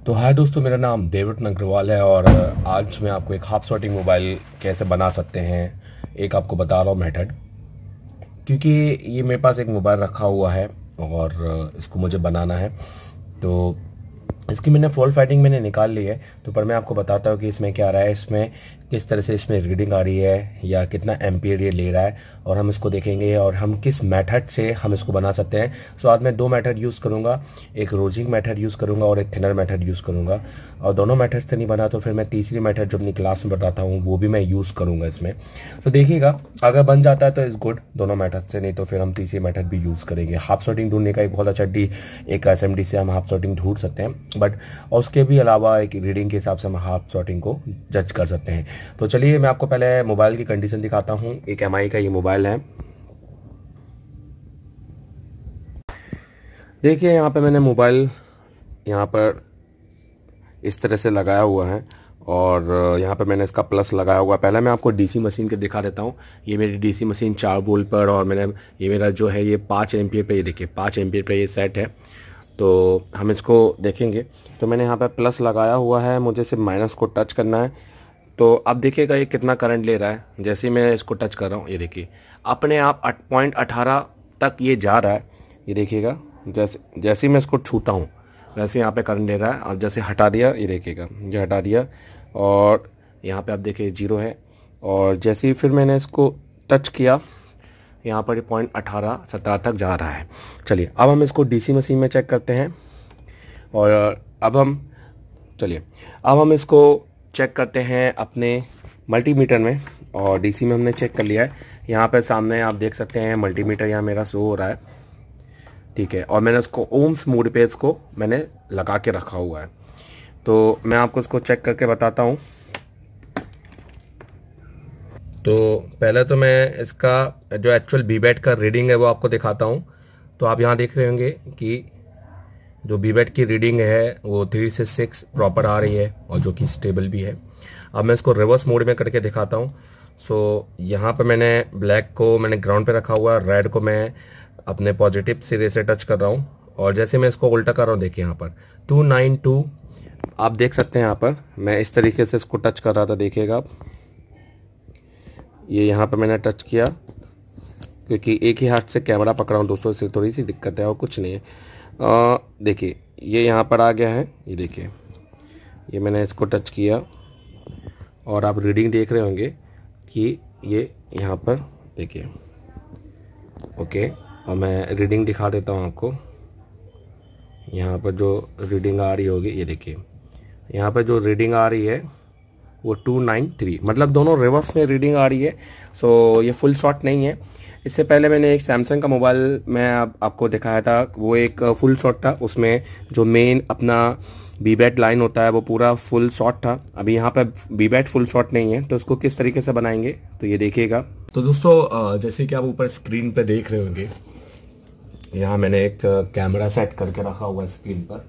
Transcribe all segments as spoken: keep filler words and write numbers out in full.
तो हाय दोस्तों, मेरा नाम देवरत्न अग्रवाल है और आज मैं आपको एक हाफ सॉर्टिंग मोबाइल कैसे बना सकते हैं एक आपको बता रहा हूँ मेथड। क्योंकि ये मेरे पास एक मोबाइल रखा हुआ है और इसको मुझे बनाना है, तो इसकी मैंने फॉल्ट फाइंडिंग मैंने निकाल ली है। तो पर मैं आपको बताता हूँ कि इसमें क्या आ रहा है, इसमें किस तरह से इसमें रीडिंग आ रही है या कितना एम्पियर ये ले रहा है, और हम इसको देखेंगे और हम किस मेथड से हम इसको बना सकते हैं। सो आज मैं दो मेथड यूज़ करूँगा, एक रोजिंग मेथड यूज़ करूँगा और एक थिनर मेथड यूज़ करूँगा। और दोनों मेथड से नहीं बना तो फिर मैं तीसरी मेथड जो अपनी क्लास में बताता हूँ वो भी मैं यूज़ करूँगा इसमें। तो देखिएगा, अगर बन जाता है तो इज़ गुड दोनों मेथड से, नहीं तो फिर हम तीसरी मेथड भी यूज़ करेंगे। हाफ सॉर्टिंग ढूंढने का एक बहुत अच्छा डी एक एस एम डी से हम हाफ सॉर्टिंग ढूंढ सकते हैं, बट और उसके भी अलावा एक रीडिंग के हिसाब से हम हाफ सॉर्टिंग को जज कर सकते हैं। तो चलिए मैं आपको पहले मोबाइल की कंडीशन दिखाता हूँ। एक एम आई का ये मोबाइल है। देखिए यहाँ पे मैंने मोबाइल यहाँ पर इस तरह से लगाया हुआ है और यहाँ पे मैंने इसका प्लस लगाया हुआ है। पहले मैं आपको डीसी मशीन के दिखा देता हूँ। ये मेरी डीसी मशीन चार वोल्ट पर, और मैंने ये मेरा जो है ये पाँच एम्पियर पे, ये देखिए पाँच एम्पियर पे ये सेट है। तो हम इसको देखेंगे। तो मैंने यहाँ पे प्लस लगाया हुआ है, मुझे सिर्फ माइनस को टच करना है। तो अब देखिएगा ये कितना करंट ले रहा है। जैसे ही मैं इसको टच कर रहा हूँ, ये देखिए अपने आप आठ पॉइंट अठारह तक ये जा रहा है। ये देखिएगा, जैसे जैसे ही मैं इसको छूता हूँ वैसे यहाँ पे करंट ले रहा है। और जैसे हटा दिया, ये देखिएगा ये हटा दिया और यहाँ पे आप देखिए जीरो है। और जैसे ही फिर मैंने इसको टच किया, यहाँ पर ये पॉइंट अठारह सत्रह तक जा रहा है। चलिए अब हम इसको डीसी मशीन में चेक करते हैं। और अब हम चलिए अब हम इसको चेक करते हैं अपने मल्टीमीटर में। और डीसी में हमने चेक कर लिया है। यहाँ पे सामने आप देख सकते हैं मल्टीमीटर यहाँ मेरा शो हो रहा है, ठीक है। और मैंने उसको ओम्स मोड पे इसको मैंने लगा के रखा हुआ है। तो मैं आपको इसको चेक करके बताता हूँ। तो पहले तो मैं इसका जो एक्चुअल बीबैट का रीडिंग है वो आपको दिखाता हूँ। तो आप यहाँ देख रहे होंगे कि जो बीबैट की रीडिंग है वो थ्री से सिक्स प्रॉपर आ रही है और जो कि स्टेबल भी है। अब मैं इसको रिवर्स मोड में करके दिखाता हूँ। सो यहाँ पे मैंने ब्लैक को मैंने ग्राउंड पे रखा हुआ है, रेड को मैं अपने पॉजिटिव सिरे से टच कर रहा हूँ। और जैसे मैं इसको उल्टा कर रहा हूँ, देखिए यहाँ पर टू नाइन टू आप देख सकते हैं। यहाँ पर मैं इस तरीके से इसको टच कर रहा था, देखिएगा आप। ये यहाँ पर मैंने टच किया क्योंकि एक ही हाथ से कैमरा पकड़ा हूँ दोस्तों, इससे थोड़ी सी दिक्कत है और कुछ नहीं है। देखिए ये यहाँ पर आ गया है। ये देखिए ये मैंने इसको टच किया और आप रीडिंग देख रहे होंगे कि ये यहाँ पर देखिए। ओके, और मैं रीडिंग दिखा देता हूँ आपको। यहाँ पर जो रीडिंग आ रही होगी, ये देखिए यहाँ पर जो रीडिंग आ रही है वो टू नाइन थ्री, मतलब दोनों रिवर्स में रीडिंग आ रही है। सो ये फुल शॉट नहीं है। इससे पहले मैंने एक सैमसंग का मोबाइल मैं आप, आपको दिखाया था, वो एक फुल शॉट था। उसमें जो मेन अपना बीबैट लाइन होता है वो पूरा फुल शॉट था। अभी यहाँ पर बीबैट फुल शॉट नहीं है, तो उसको किस तरीके से बनाएंगे तो ये देखिएगा। तो दोस्तों जैसे कि आप ऊपर स्क्रीन पे देख रहे होंगे, यहाँ मैंने एक कैमरा सेट करके रखा हुआ है स्क्रीन पर,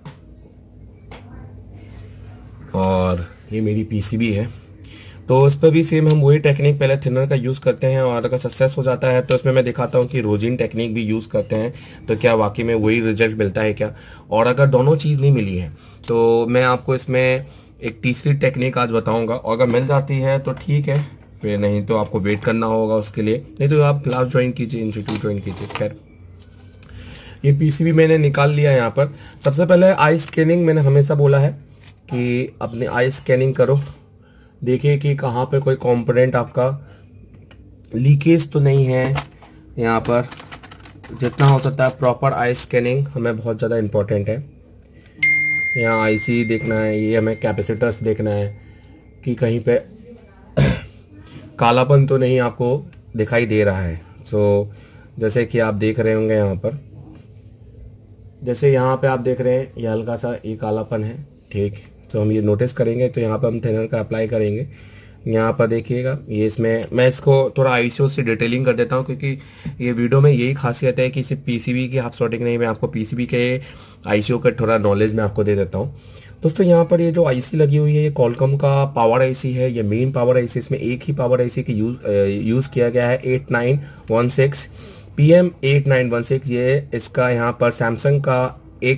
और ये मेरी पीसीबी है। तो उस पर भी सेम हम वही टेक्निक पहले थिनर का यूज़ करते हैं, और अगर सक्सेस हो जाता है तो इसमें मैं दिखाता हूँ कि रोजिन टेक्निक भी यूज़ करते हैं तो क्या वाकई में वही रिजल्ट मिलता है क्या। और अगर दोनों चीज़ नहीं मिली है तो मैं आपको इसमें एक तीसरी टेक्निक आज बताऊँगा, और अगर मिल जाती है तो ठीक है, फिर नहीं तो आपको वेट करना होगा उसके लिए, नहीं तो आप क्लास ज्वाइन कीजिए, इंस्टीट्यूट ज्वाइन कीजिए। खैर, ये पीसीबी मैंने निकाल लिया। यहाँ पर सबसे पहले आई स्कैनिंग मैंने हमेशा बोला है कि अपने आई स्कैनिंग करो, देखिए कि कहाँ पे कोई कंपोनेंट आपका लीकेज तो नहीं है। यहाँ पर जितना हो सकता है प्रॉपर आई स्कैनिंग हमें बहुत ज़्यादा इम्पोर्टेंट है। यहाँ आईसी देखना है, ये हमें कैपेसिटर्स देखना है कि कहीं पे कालापन तो नहीं आपको दिखाई दे रहा है। सो जैसे कि आप देख रहे होंगे यहाँ पर, जैसे यहाँ पे आप देख रहे हैं ये हल्का सा ये कालापन है, ठीक। तो हम ये नोटिस करेंगे तो यहाँ पर हम थिनर का अप्लाई करेंगे। यहाँ पर देखिएगा ये इसमें मैं इसको थोड़ा आईसीओ से डिटेलिंग कर देता हूँ, क्योंकि ये वीडियो में यही खासियत है कि सिर्फ पीसीबी की हाफ सॉर्टिंग नहीं, मैं आपको पीसीबी के आईसीओ का थोड़ा नॉलेज मैं आपको दे देता हूँ। दोस्तों यहाँ पर ये जो आईसी लगी हुई है ये कॉलकॉम का पावर आईसी है, ये मेन पावर आईसी। इसमें एक ही पावर आईसी की यूज़ यूज़ किया गया है, eight nine one six P M eight nine one six. ये इसका यहाँ पर सैमसंग का एक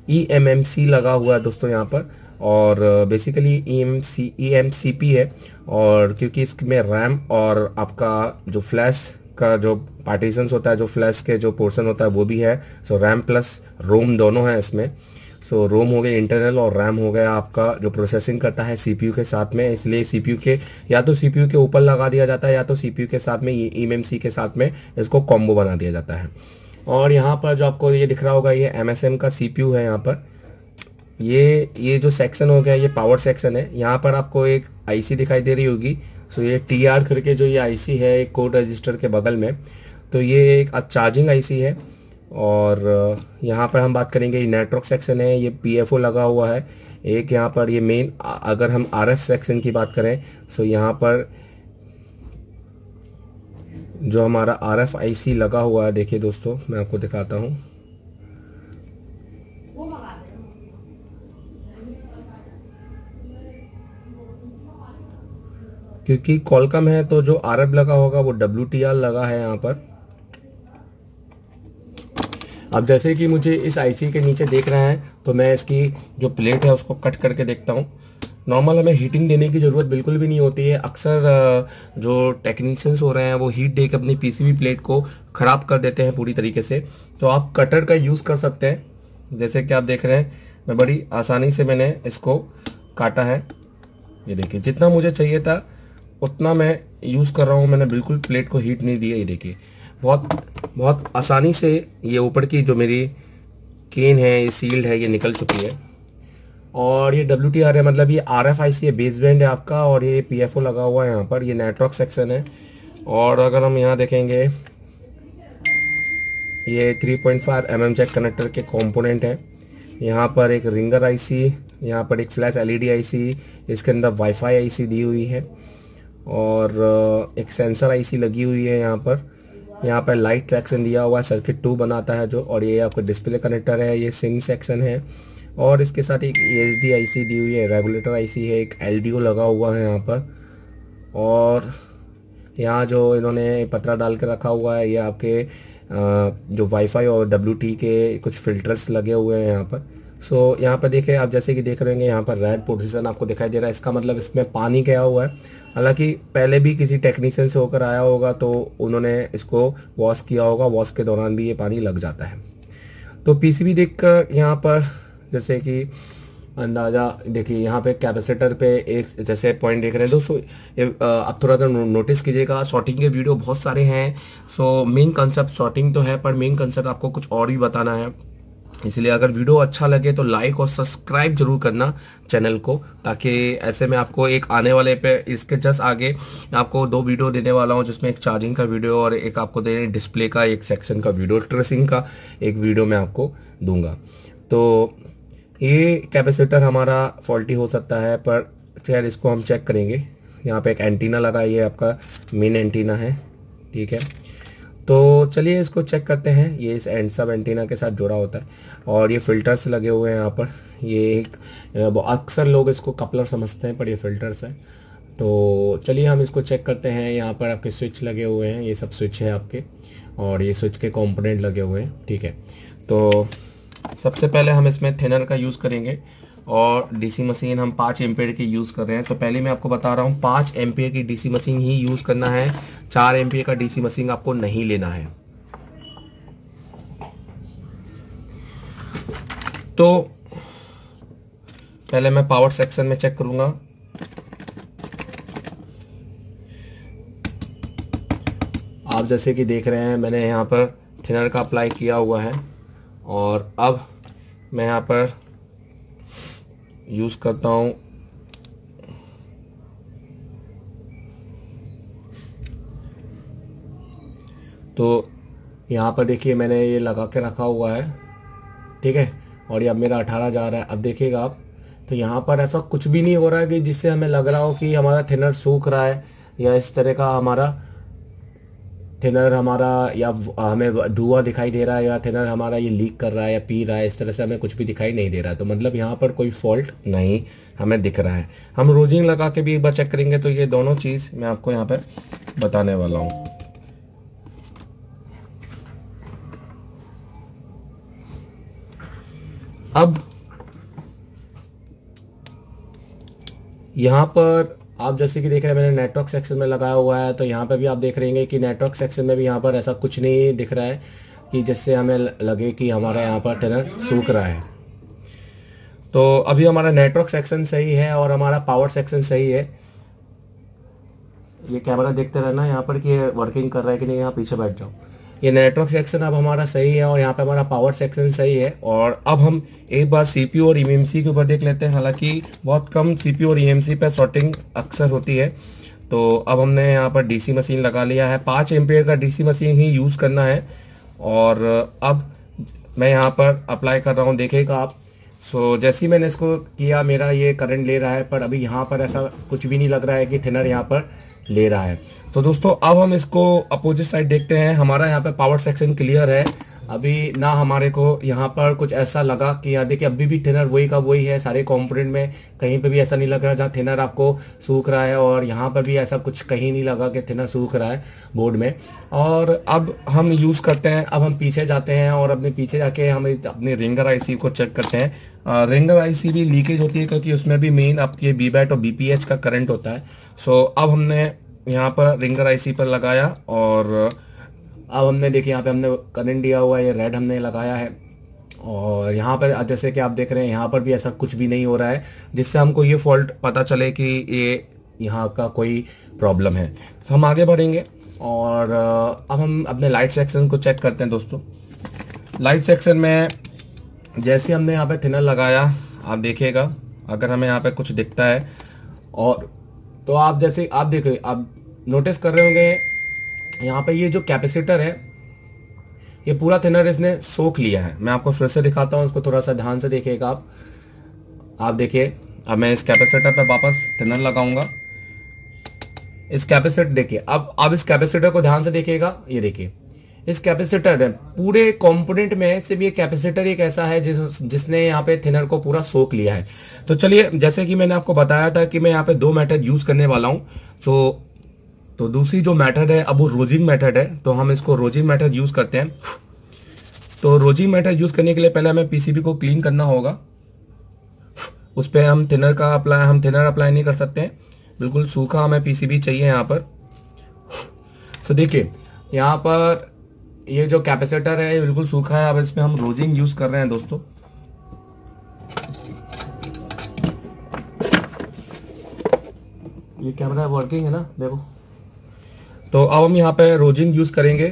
ई एम एम सी लगा हुआ है दोस्तों यहाँ पर, और basically E M C E M C P है। और क्योंकि इसमें रैम और आपका जो फ्लैश का जो पार्टीशंस होता है, जो फ्लैश के जो पोर्शन होता है वो भी है। सो रैम प्लस रोम दोनों है इसमें। सो रोम हो गया इंटरनल और रैम हो गया आपका जो प्रोसेसिंग करता है सीपीयू के साथ में। इसलिए सीपीयू के या तो सीपीयू के ऊपर लगा दिया जाता है या तो सीपीयू के साथ में ई एम एम सी के साथ में इसको कॉम्बो बना दिया जाता है। और यहाँ पर जो आपको ये दिख रहा होगा ये एम एस एम का सीपीयू है। यहाँ पर ये ये जो सेक्शन हो गया ये पावर सेक्शन है। यहाँ पर आपको एक आईसी दिखाई दे रही होगी। सो ये टी आर करके जो ये आईसी है एक कोड रजिस्टर के बगल में, तो ये एक चार्जिंग आईसी है। और यहाँ पर हम बात करेंगे ये नेटवर्क सेक्शन है, ये पीएफओ लगा हुआ है एक। यहाँ पर ये मेन, अगर हम आरएफ सेक्शन की बात करें सो यहाँ पर जो हमारा आरएफ आईसी लगा हुआ है, देखिए दोस्तों मैं आपको दिखाता हूँ। क्योंकि कॉलकम है तो जो आरएफ लगा होगा वो डब्ल्यू टी आर लगा है यहाँ पर। अब जैसे कि मुझे इस आईसी के नीचे देख रहे हैं तो मैं इसकी जो प्लेट है उसको कट करके देखता हूँ। नॉर्मल हमें हीटिंग देने की ज़रूरत बिल्कुल भी नहीं होती है। अक्सर जो टेक्नीशियंस हो रहे हैं वो हीट दे के अपनी पीसीबी प्लेट को ख़राब कर देते हैं पूरी तरीके से। तो आप कटर का यूज़ कर सकते हैं। जैसे कि आप देख रहे हैं मैं बड़ी आसानी से मैंने इसको काटा है। ये देखिए जितना मुझे चाहिए था उतना मैं यूज़ कर रहा हूँ। मैंने बिल्कुल प्लेट को हीट नहीं दिया। ये देखिए बहुत बहुत आसानी से ये ऊपर की जो मेरी केन है, ये सील्ड है, ये निकल चुकी है। और ये डब्ल्यू टी आर है, मतलब ये आर एफ आई सी है, बेस बैंड है आपका। और ये पी एफ ओ लगा हुआ है यहाँ पर। ये नेटवर्क सेक्शन है। और अगर हम यहाँ देखेंगे ये three point five M M jack connector के कंपोनेंट है। यहाँ पर एक रिंगर आईसी, यहाँ पर एक फ्लैश एलईडी आईसी, इसके अंदर वाईफाई आईसी दी हुई है और एक सेंसर आईसी लगी हुई है यहाँ पर। यहाँ पर लाइट सेक्शन दिया हुआ है, सर्किट टू बनाता है जो। और ये आपका डिस्प्ले कनेक्टर है, ये सिम सेक्शन है। और इसके साथ एक ई एच डी आईसी दी हुई है, रेगुलेटर आईसी है, एक एल डी ओ लगा हुआ है यहाँ पर। और यहाँ जो इन्होंने पतरा डाल के रखा हुआ है ये आपके जो वाईफाई और डब्ल्यू टी के कुछ फिल्टर्स लगे हुए हैं यहाँ पर। सो so, यहाँ पर देखिए आप जैसे कि देख रहे होंगे यहाँ पर रेड पोजीशन आपको दिखाई दे रहा है। इसका मतलब इसमें पानी गया हुआ है। हालांकि पहले भी किसी टेक्नीशियन से होकर आया होगा तो उन्होंने इसको वॉश किया होगा। वॉश के दौरान भी ये पानी लग जाता है। तो पीसीबी देखकर यहाँ पर जैसे कि अंदाज़ा देखिए यहाँ पे कैपेसिटर पे एक जैसे पॉइंट देख रहे हैं दोस्तों। आप थोड़ा सा नोटिस कीजिएगा, शॉर्टिंग के वीडियो बहुत सारे हैं। सो मेन कंसेप्ट शॉर्टिंग तो है पर मेन कंसेप्ट आपको कुछ और भी बताना है। इसलिए अगर वीडियो अच्छा लगे तो लाइक और सब्सक्राइब जरूर करना चैनल को, ताकि ऐसे में आपको एक आने वाले पे इसके जस्ट आगे आपको दो वीडियो देने वाला हूं, जिसमें एक चार्जिंग का वीडियो और एक आपको देने डिस्प्ले का एक सेक्शन का वीडियो, ट्रेसिंग का एक वीडियो मैं आपको दूंगा। तो ये कैपेसिटर हमारा फॉल्टी हो सकता है पर खैर इसको हम चेक करेंगे। यहाँ पे एक एंटीना लगा, ये आपका मेन एंटीना है, ठीक है। तो चलिए इसको चेक करते हैं। ये इस एंड सब एंटीना के साथ जुड़ा होता है और ये फिल्टर्स लगे हुए हैं यहाँ पर। ये एक अक्सर लोग इसको कपलर समझते हैं पर ये फिल्टर्स है। तो चलिए हम इसको चेक करते हैं। यहाँ पर आपके स्विच लगे हुए हैं, ये सब स्विच है आपके, और ये स्विच के कंपोनेंट लगे हुए हैं, ठीक है। तो सबसे पहले हम इसमें थिनर का यूज़ करेंगे और डीसी मशीन हम पाँच एम्पेयर की यूज़ कर रहे हैं। तो पहले मैं आपको बता रहा हूँ पाँच एम्पेयर की डीसी मशीन ही यूज़ करना है, चार एम्पेयर का डीसी मशीन आपको नहीं लेना है। तो पहले मैं पावर सेक्शन में चेक करूंगा। आप जैसे कि देख रहे हैं मैंने यहाँ पर थिनर का अप्लाई किया हुआ है और अब मैं यहाँ पर यूज़ करता हूँ तो यहाँ पर देखिए मैंने ये लगा के रखा हुआ है, ठीक है। और ये अब मेरा अठारह जा रहा है। अब देखिएगा आप, तो यहाँ पर ऐसा कुछ भी नहीं हो रहा है कि जिससे हमें लग रहा हो कि हमारा थिनर सूख रहा है या इस तरह का हमारा थिनर हमारा या हमें धुआं दिखाई दे रहा है या थिनर हमारा ये लीक कर रहा है या पी रहा है, इस तरह से हमें कुछ भी दिखाई नहीं दे रहा है। तो मतलब यहाँ पर कोई फॉल्ट नहीं हमें दिख रहा है। हम रोजिंग लगा के भी एक बार चेक करेंगे। तो ये दोनों चीज़ मैं आपको यहाँ पर बताने वाला हूँ। अब यहाँ पर आप जैसे कि देख रहे हैं मैंने नेटवर्क सेक्शन में लगाया हुआ है, तो यहाँ पे भी आप देख रहे हैं कि नेटवर्क सेक्शन में भी यहाँ पर ऐसा कुछ नहीं दिख रहा है कि जिससे हमें लगे कि हमारा यहाँ पर थिनर सूख रहा है। तो अभी हमारा नेटवर्क सेक्शन सही है और हमारा पावर सेक्शन सही है। ये कैमरा देखते रहना यहाँ पर कि ये वर्किंग कर रहा है कि नहीं, यहाँ पीछे बैठ जाओ। ये नेटवर्क सेक्शन अब हमारा सही है और यहाँ पे हमारा पावर सेक्शन सही है। और अब हम एक बार सीपीयू और ईएमसी के ऊपर देख लेते हैं। हालांकि बहुत कम सीपीयू और ईएमसी पे शॉर्टिंग अक्सर होती है। तो अब हमने यहाँ पर डीसी मशीन लगा लिया है, पाँच एम्पियर का डीसी मशीन ही यूज़ करना है। और अब मैं यहाँ पर अप्लाई कर रहा हूँ, देखिएगा आप। सो so, जैसे ही मैंने इसको किया मेरा ये करंट ले रहा है, पर अभी यहाँ पर ऐसा कुछ भी नहीं लग रहा है कि थिनर यहाँ पर ले रहा है। तो दोस्तों अब हम इसको अपोजिट साइड देखते हैं। हमारा यहाँ पे पावर सेक्शन क्लियर है, अभी ना हमारे को यहाँ पर कुछ ऐसा लगा कि यहाँ देखिए अभी भी थिनर वही का वही है। सारे कंपोनेंट में कहीं पे भी ऐसा नहीं लग रहा जहाँ थिनर आपको सूख रहा है, और यहाँ पर भी ऐसा कुछ कहीं नहीं लगा कि थिनर सूख रहा है बोर्ड में। और अब हम यूज़ करते हैं, अब हम पीछे जाते हैं और अपने पीछे जाके हम अपने रिंगर आईसी को चेक करते हैं। रिंगर आईसी भी लीकेज होती है क्योंकि उसमें भी मेन अब ये बीबैट और बीपीएच का करंट होता है। सो अब हमने यहाँ पर रिंगर आईसी पर लगाया और अब हमने देखिए यहाँ पे हमने करंट दिया हुआ है, ये रेड हमने लगाया है। और यहाँ पर जैसे कि आप देख रहे हैं यहाँ पर भी ऐसा कुछ भी नहीं हो रहा है जिससे हमको ये फॉल्ट पता चले कि ये यहाँ का कोई प्रॉब्लम है। तो हम आगे बढ़ेंगे और अब हम अपने लाइट सेक्शन को चेक करते हैं। दोस्तों लाइट सेक्शन में जैसे हमने यहाँ पे थिनर लगाया, आप देखिएगा अगर हमें यहाँ पे कुछ दिखता है, और तो आप जैसे आप देखिए आप नोटिस कर रहे होंगे यहाँ पे ये जो कैपेसिटर है ये पूरा थिनर इसने सोख लिया है। मैं आपको फिर से दिखाता हूँ, इसको थोड़ा सा ध्यान से देखिएगा आप। आप देखिए अब मैं इस कैपेसिटर पे वापस थिनर लगाऊंगा। इस कैपेसिटर देखिए, अब अब इस कैपेसिटर को ध्यान से देखिएगा। ये देखिए इस कैपेसिटर में पूरे कंपोनेंट में सिर्फ ये कैपेसिटर एक ऐसा है जिस जिसने यहाँ पे थिनर को पूरा सोख लिया है। तो चलिए, जैसे कि मैंने आपको बताया था कि मैं यहाँ पे दो मेथड यूज करने वाला हूँ। तो तो दूसरी जो मेथड है अब वो रोजिंग मेथड है, तो हम इसको रोजिंग मेथड यूज करते हैं। तो रोजिंग मेथड यूज करने के लिए पहले हमें पीसीबी को क्लीन करना होगा। उस पर हम थिनर का अप्लाई हम थिनर अप्लाई नहीं कर सकते हैं, बिल्कुल सूखा हमें पीसीबी चाहिए यहाँ पर। सो देखिए यहाँ पर ये जो कैपेसिटर है ये बिल्कुल सूखा है। अब इसमें हम रोजिंग यूज कर रहे हैं दोस्तों। ये कैमरा वर्किंग है ना, देखो। तो अब हम यहाँ पे रोजिंग यूज करेंगे।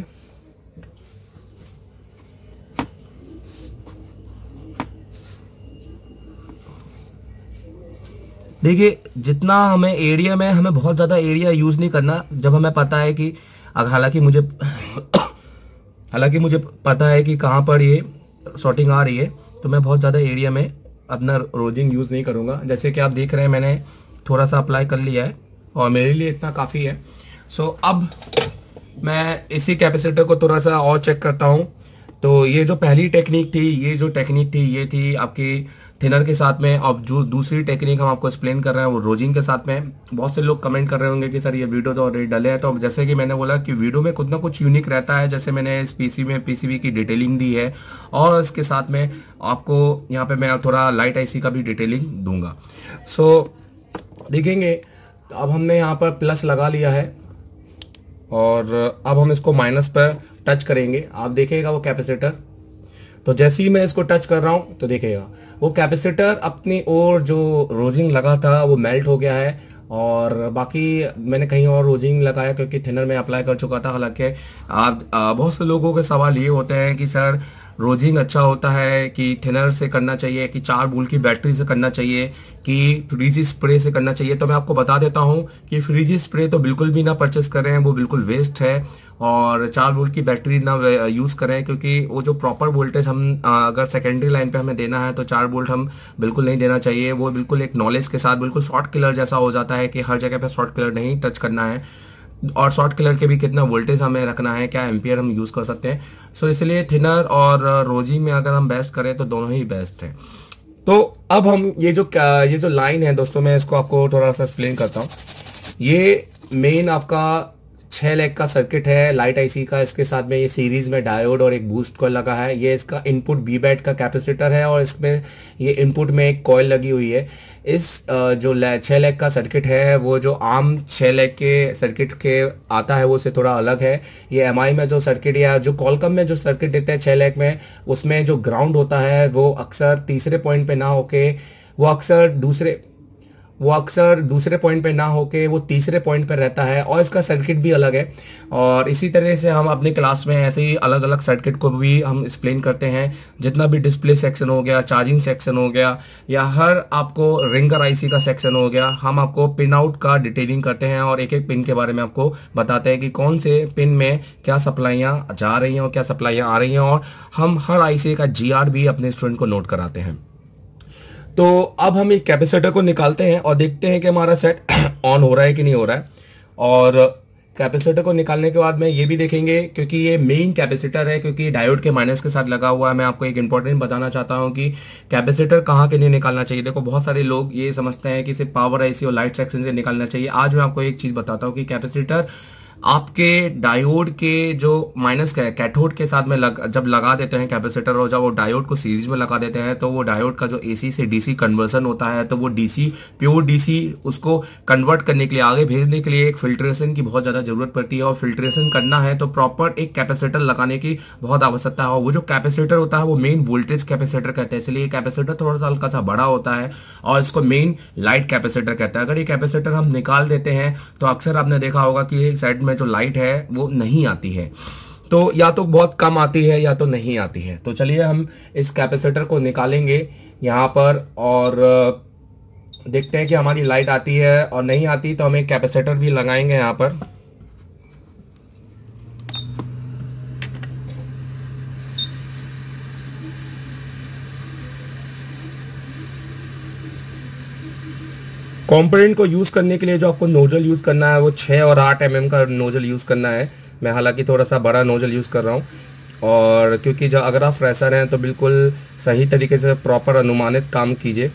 देखिए जितना हमें एरिया में हमें बहुत ज्यादा एरिया यूज नहीं करना। जब हमें पता है कि हालांकि मुझे हालांकि मुझे पता है कि कहाँ पर ये शॉर्टिंग आ रही है, तो मैं बहुत ज़्यादा एरिया में अपना रोजिंग यूज़ नहीं करूँगा। जैसे कि आप देख रहे हैं मैंने थोड़ा सा अप्लाई कर लिया है और मेरे लिए इतना काफ़ी है। सो अब मैं इसी कैपेसिटर को थोड़ा सा और चेक करता हूँ। तो ये जो पहली टेक्निक थी ये जो टेक्निक थी ये थी आपकी थिनर के साथ में, और जो दूसरी टेक्निक हम आपको एक्सप्लेन कर रहे हैं वो रोजिंग के साथ में। बहुत से लोग कमेंट कर रहे होंगे कि सर ये वीडियो तो ऑलरेडी डले है। तो जैसे कि मैंने बोला कि वीडियो में कुछ ना कुछ यूनिक रहता है। जैसे मैंने इस पीसी में पीसीबी की डिटेलिंग दी है और इसके साथ में आपको यहाँ पे मैं थोड़ा लाइट आईसी का भी डिटेलिंग दूंगा। सो देखेंगे अब हमने यहाँ पर प्लस लगा लिया है और अब हम इसको माइनस पर टच करेंगे। आप देखिएगा वो कैपेसिटर, तो जैसे ही मैं इसको टच कर रहा हूं तो देखिएगा वो कैपेसिटर अपनी ओर जो रोजिंग लगा था वो मेल्ट हो गया है। और बाकी मैंने कहीं और रोजिंग लगाया क्योंकि थिनर में अप्लाई कर चुका था। हालांकि आप बहुत से लोगों के सवाल ये होते हैं कि सर रोजिंग अच्छा होता है कि थिनर से करना चाहिए, कि चार वोल्ट की बैटरी से करना चाहिए, कि फ्रीज स्प्रे से करना चाहिए। तो मैं आपको बता देता हूं कि फ्रीज स्प्रे तो बिल्कुल भी ना परचेस करें, वो बिल्कुल वेस्ट है। और चार वोल्ट की बैटरी ना यूज़ करें क्योंकि वो जो प्रॉपर वोल्टेज हम अगर सेकेंडरी लाइन पे हमें देना है तो चार वोल्ट हम बिल्कुल नहीं देना चाहिए। वो बिल्कुल एक नॉलेज के साथ बिल्कुल शॉर्ट किलर जैसा हो जाता है कि हर जगह पे शॉर्ट किलर नहीं टच करना है। और शॉर्ट किलर के भी कितना वोल्टेज हमें रखना है, क्या एम्पियर हम यूज़ कर सकते हैं। सो इसलिए थिनर और रोजिंग में अगर हम बेस्ट करें तो दोनों ही बेस्ट है। तो अब हम ये जो ये जो लाइन है दोस्तों, मैं इसको आपको थोड़ा सा एक्सप्लेन करता हूँ। ये मेन आपका छः लेग का सर्किट है लाइट आईसी का। इसके साथ में ये सीरीज में डायोड और एक बूस्ट कॉइल लगा है। ये इसका इनपुट बी बैट का कैपेसिटर है और इसमें ये इनपुट में एक कॉइल लगी हुई है। इस जो छः लेग का सर्किट है वो जो आम छः लेग के सर्किट के आता है वो से थोड़ा अलग है। ये एमआई में जो सर्किट या जो कॉलकम में जो सर्किट देते हैं छः लेग में, उसमें जो ग्राउंड होता है वो अक्सर तीसरे पॉइंट पे ना होके वो अक्सर दूसरे वो अक्सर दूसरे पॉइंट पे ना होके वो तीसरे पॉइंट पे रहता है और इसका सर्किट भी अलग है। और इसी तरह से हम अपनी क्लास में ऐसे ही अलग अलग सर्किट को भी हम एक्सप्लेन करते हैं। जितना भी डिस्प्ले सेक्शन हो गया, चार्जिंग सेक्शन हो गया, या हर आपको रिंगर आईसी का सेक्शन हो गया, हम आपको पिन आउट का डिटेलिंग करते हैं और एक एक पिन के बारे में आपको बताते हैं कि कौन से पिन में क्या सप्लाइयाँ जा रही हैं और क्या सप्लाइयाँ आ रही हैं। और हम हर आईसी का जी आर भी अपने स्टूडेंट को नोट कराते हैं। तो अब हम एक कैपेसिटर को निकालते हैं और देखते हैं कि हमारा सेट ऑन हो रहा है कि नहीं हो रहा है। और कैपेसिटर को निकालने के बाद में ये भी देखेंगे, क्योंकि ये मेन कैपेसिटर है, क्योंकि डायोड के माइनस के साथ लगा हुआ है। मैं आपको एक इंपॉर्टेंट बताना चाहता हूं कि कैपेसिटर कहाँ के लिए निकालना चाहिए। देखो, बहुत सारे लोग ये समझते हैं कि सिर्फ पावर आईसी और लाइट सेक्शन से निकालना चाहिए। आज मैं आपको एक चीज बताता हूँ कि कैपेसिटर आपके डायोड के जो माइनस का है कैथोड के साथ में लग, जब लगा देते हैं कैपेसिटर और जब वो डायोड को सीरीज में लगा देते हैं तो वो डायोड का जो एसी से डीसी कन्वर्जन होता है, तो वो डीसी प्योर डीसी उसको कन्वर्ट करने के लिए, आगे भेजने के लिए एक फिल्ट्रेशन की बहुत ज्यादा जरूरत पड़ती है। और फिल्ट्रेशन करना है तो प्रॉपर एक कैपेसिटर लगाने की बहुत आवश्यकता है। और वो जो कैपेसिटर होता है वो मेन वोल्टेज कैपेसिटर कहते हैं, इसलिए कैपेसिटर थोड़ा सा हल्का सा बड़ा होता है और इसको मेन लाइट कैपेसिटर कहते हैं। अगर ये कैपेसिटर हम निकाल देते हैं तो अक्सर आपने देखा होगा कि साइड में जो लाइट है वो नहीं आती है, तो या तो बहुत कम आती है या तो नहीं आती है। तो चलिए हम इस कैपेसिटर को निकालेंगे यहां पर और देखते हैं कि हमारी लाइट आती है और नहीं आती तो हम एक कैपेसिटर भी लगाएंगे यहां पर। कंपोनेंट को यूज करने के लिए जो आपको नोजल यूज करना है वो छः और आठ एम एम का नोजल यूज करना है। मैं हालांकि थोड़ा सा बड़ा नोजल यूज कर रहा हूँ, और क्योंकि जब अगर आप फ्रेशर हैं तो बिल्कुल सही तरीके से प्रॉपर अनुमानित काम कीजिए।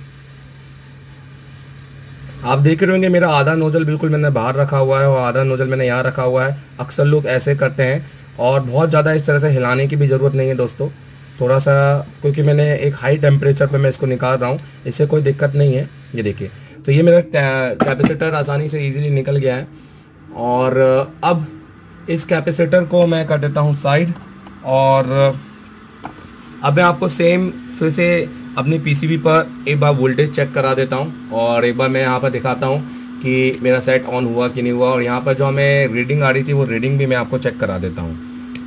आप देख रहे होंगे मेरा आधा नोजल बिल्कुल मैंने बाहर रखा हुआ है और आधा नोजल मैंने यहाँ रखा हुआ है। अक्सर लोग ऐसे करते हैं और बहुत ज़्यादा इस तरह से हिलाने की भी ज़रूरत नहीं है दोस्तों। थोड़ा सा, क्योंकि मैंने एक हाई टेम्परेचर पे मैं इसको निकाल रहा हूँ, इससे कोई दिक्कत नहीं है। ये देखिए, तो ये मेरा कैपेसिटर आसानी से इजीली निकल गया है। और अब इस कैपेसिटर को मैं कर देता हूँ साइड, और अब मैं आपको सेम फिर से अपनी पीसीबी पर एक बार वोल्टेज चेक करा देता हूँ और एक बार मैं यहाँ पर दिखाता हूँ कि मेरा सेट ऑन हुआ कि नहीं हुआ। और यहाँ पर जो हमें रीडिंग आ रही थी वो रीडिंग भी मैं आपको चेक करा देता हूँ।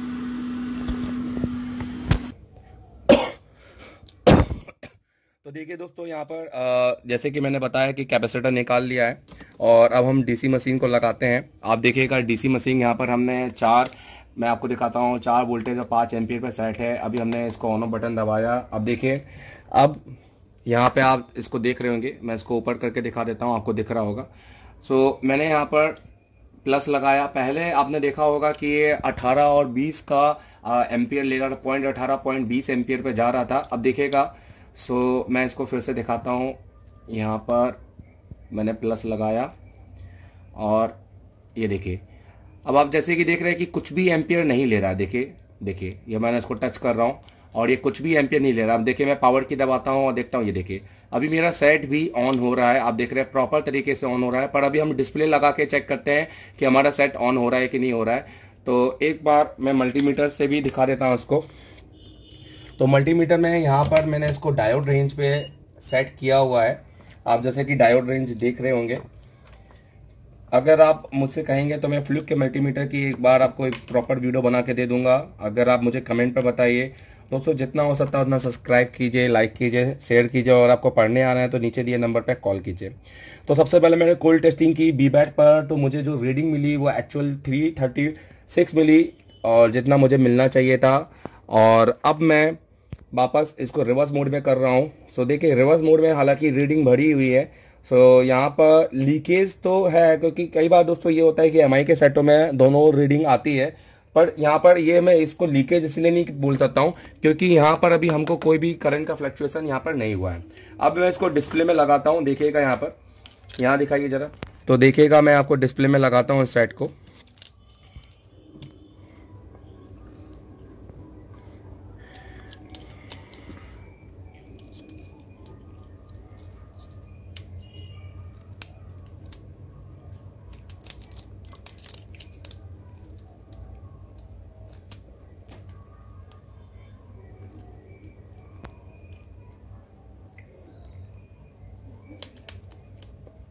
तो देखिए दोस्तों, यहाँ पर जैसे कि मैंने बताया कि कैपेसिटर निकाल लिया है और अब हम डीसी मशीन को लगाते हैं। आप देखिएगा डीसी मशीन यहाँ पर हमने चार, मैं आपको दिखाता हूँ, चार वोल्टेज और पाँच एम्पियर पे सेट है। अभी हमने इसको ऑन ऑफ बटन दबाया। अब देखिए, अब यहाँ पे आप इसको देख रहे होंगे, मैं इसको ऊपर करके दिखा देता हूँ, आपको दिख रहा होगा। सो मैंने यहाँ पर प्लस लगाया। पहले आपने देखा होगा कि ये अठारह और बीस का एम्पियर ले रहा था, पॉइंट अठारह पॉइंट बीस एम्पियर पे जा रहा था। अब देखिएगा, सो so, मैं इसको फिर से दिखाता हूँ। यहाँ पर मैंने प्लस लगाया और ये देखिए, अब आप जैसे कि देख रहे हैं कि कुछ भी एम्पियर नहीं ले रहा है। देखिए देखिए, ये मैंने इसको टच कर रहा हूँ और ये कुछ भी एम्पियर नहीं ले रहा। अब देखिए, मैं पावर की दबाता हूँ और देखता हूँ, ये देखिए अभी मेरा सेट भी ऑन हो रहा है। आप देख रहे हैं प्रॉपर तरीके से ऑन हो रहा है। पर अभी हम डिस्प्ले लगा के चेक करते हैं कि हमारा सेट ऑन हो रहा है कि नहीं हो रहा है। तो एक बार मैं मल्टीमीटर से भी दिखा देता हूँ इसको। तो मल्टीमीटर में यहाँ पर मैंने इसको डायोड रेंज पे सेट किया हुआ है। आप जैसे कि डायोड रेंज देख रहे होंगे। अगर आप मुझसे कहेंगे तो मैं फ्लिप के मल्टीमीटर की एक बार आपको एक प्रॉपर वीडियो बना के दे दूंगा। अगर आप मुझे कमेंट पर बताइए। दोस्तों, जितना हो सकता है उतना सब्सक्राइब कीजिए, लाइक कीजिए, शेयर कीजिए, और आपको पढ़ने आ रहा है तो नीचे दिए नंबर पर कॉल कीजिए। तो सबसे पहले मैंने कोल्ड टेस्टिंग की बी बैट पर, तो मुझे जो रीडिंग मिली वो एक्चुअल थ्री थर्टी सिक्स मिली और जितना मुझे मिलना चाहिए था। और अब मैं वापस इसको रिवर्स मोड में कर रहा हूँ। सो देखिए, रिवर्स मोड में हालांकि रीडिंग भरी हुई है। सो यहाँ पर लीकेज तो है, क्योंकि कई बार दोस्तों ये होता है कि एमआई के सेटों में दोनों रीडिंग आती है, पर यहाँ पर ये मैं इसको लीकेज इसलिए नहीं बोल सकता हूँ क्योंकि यहाँ पर अभी हमको कोई भी करंट का फ्लक्चुएशन यहाँ पर नहीं हुआ है। अब मैं इसको डिस्प्ले में लगाता हूँ। देखिएगा यहाँ पर, यहाँ दिखाइए जरा। तो देखिएगा, मैं आपको डिस्प्ले में लगाता हूँ इस सेट को।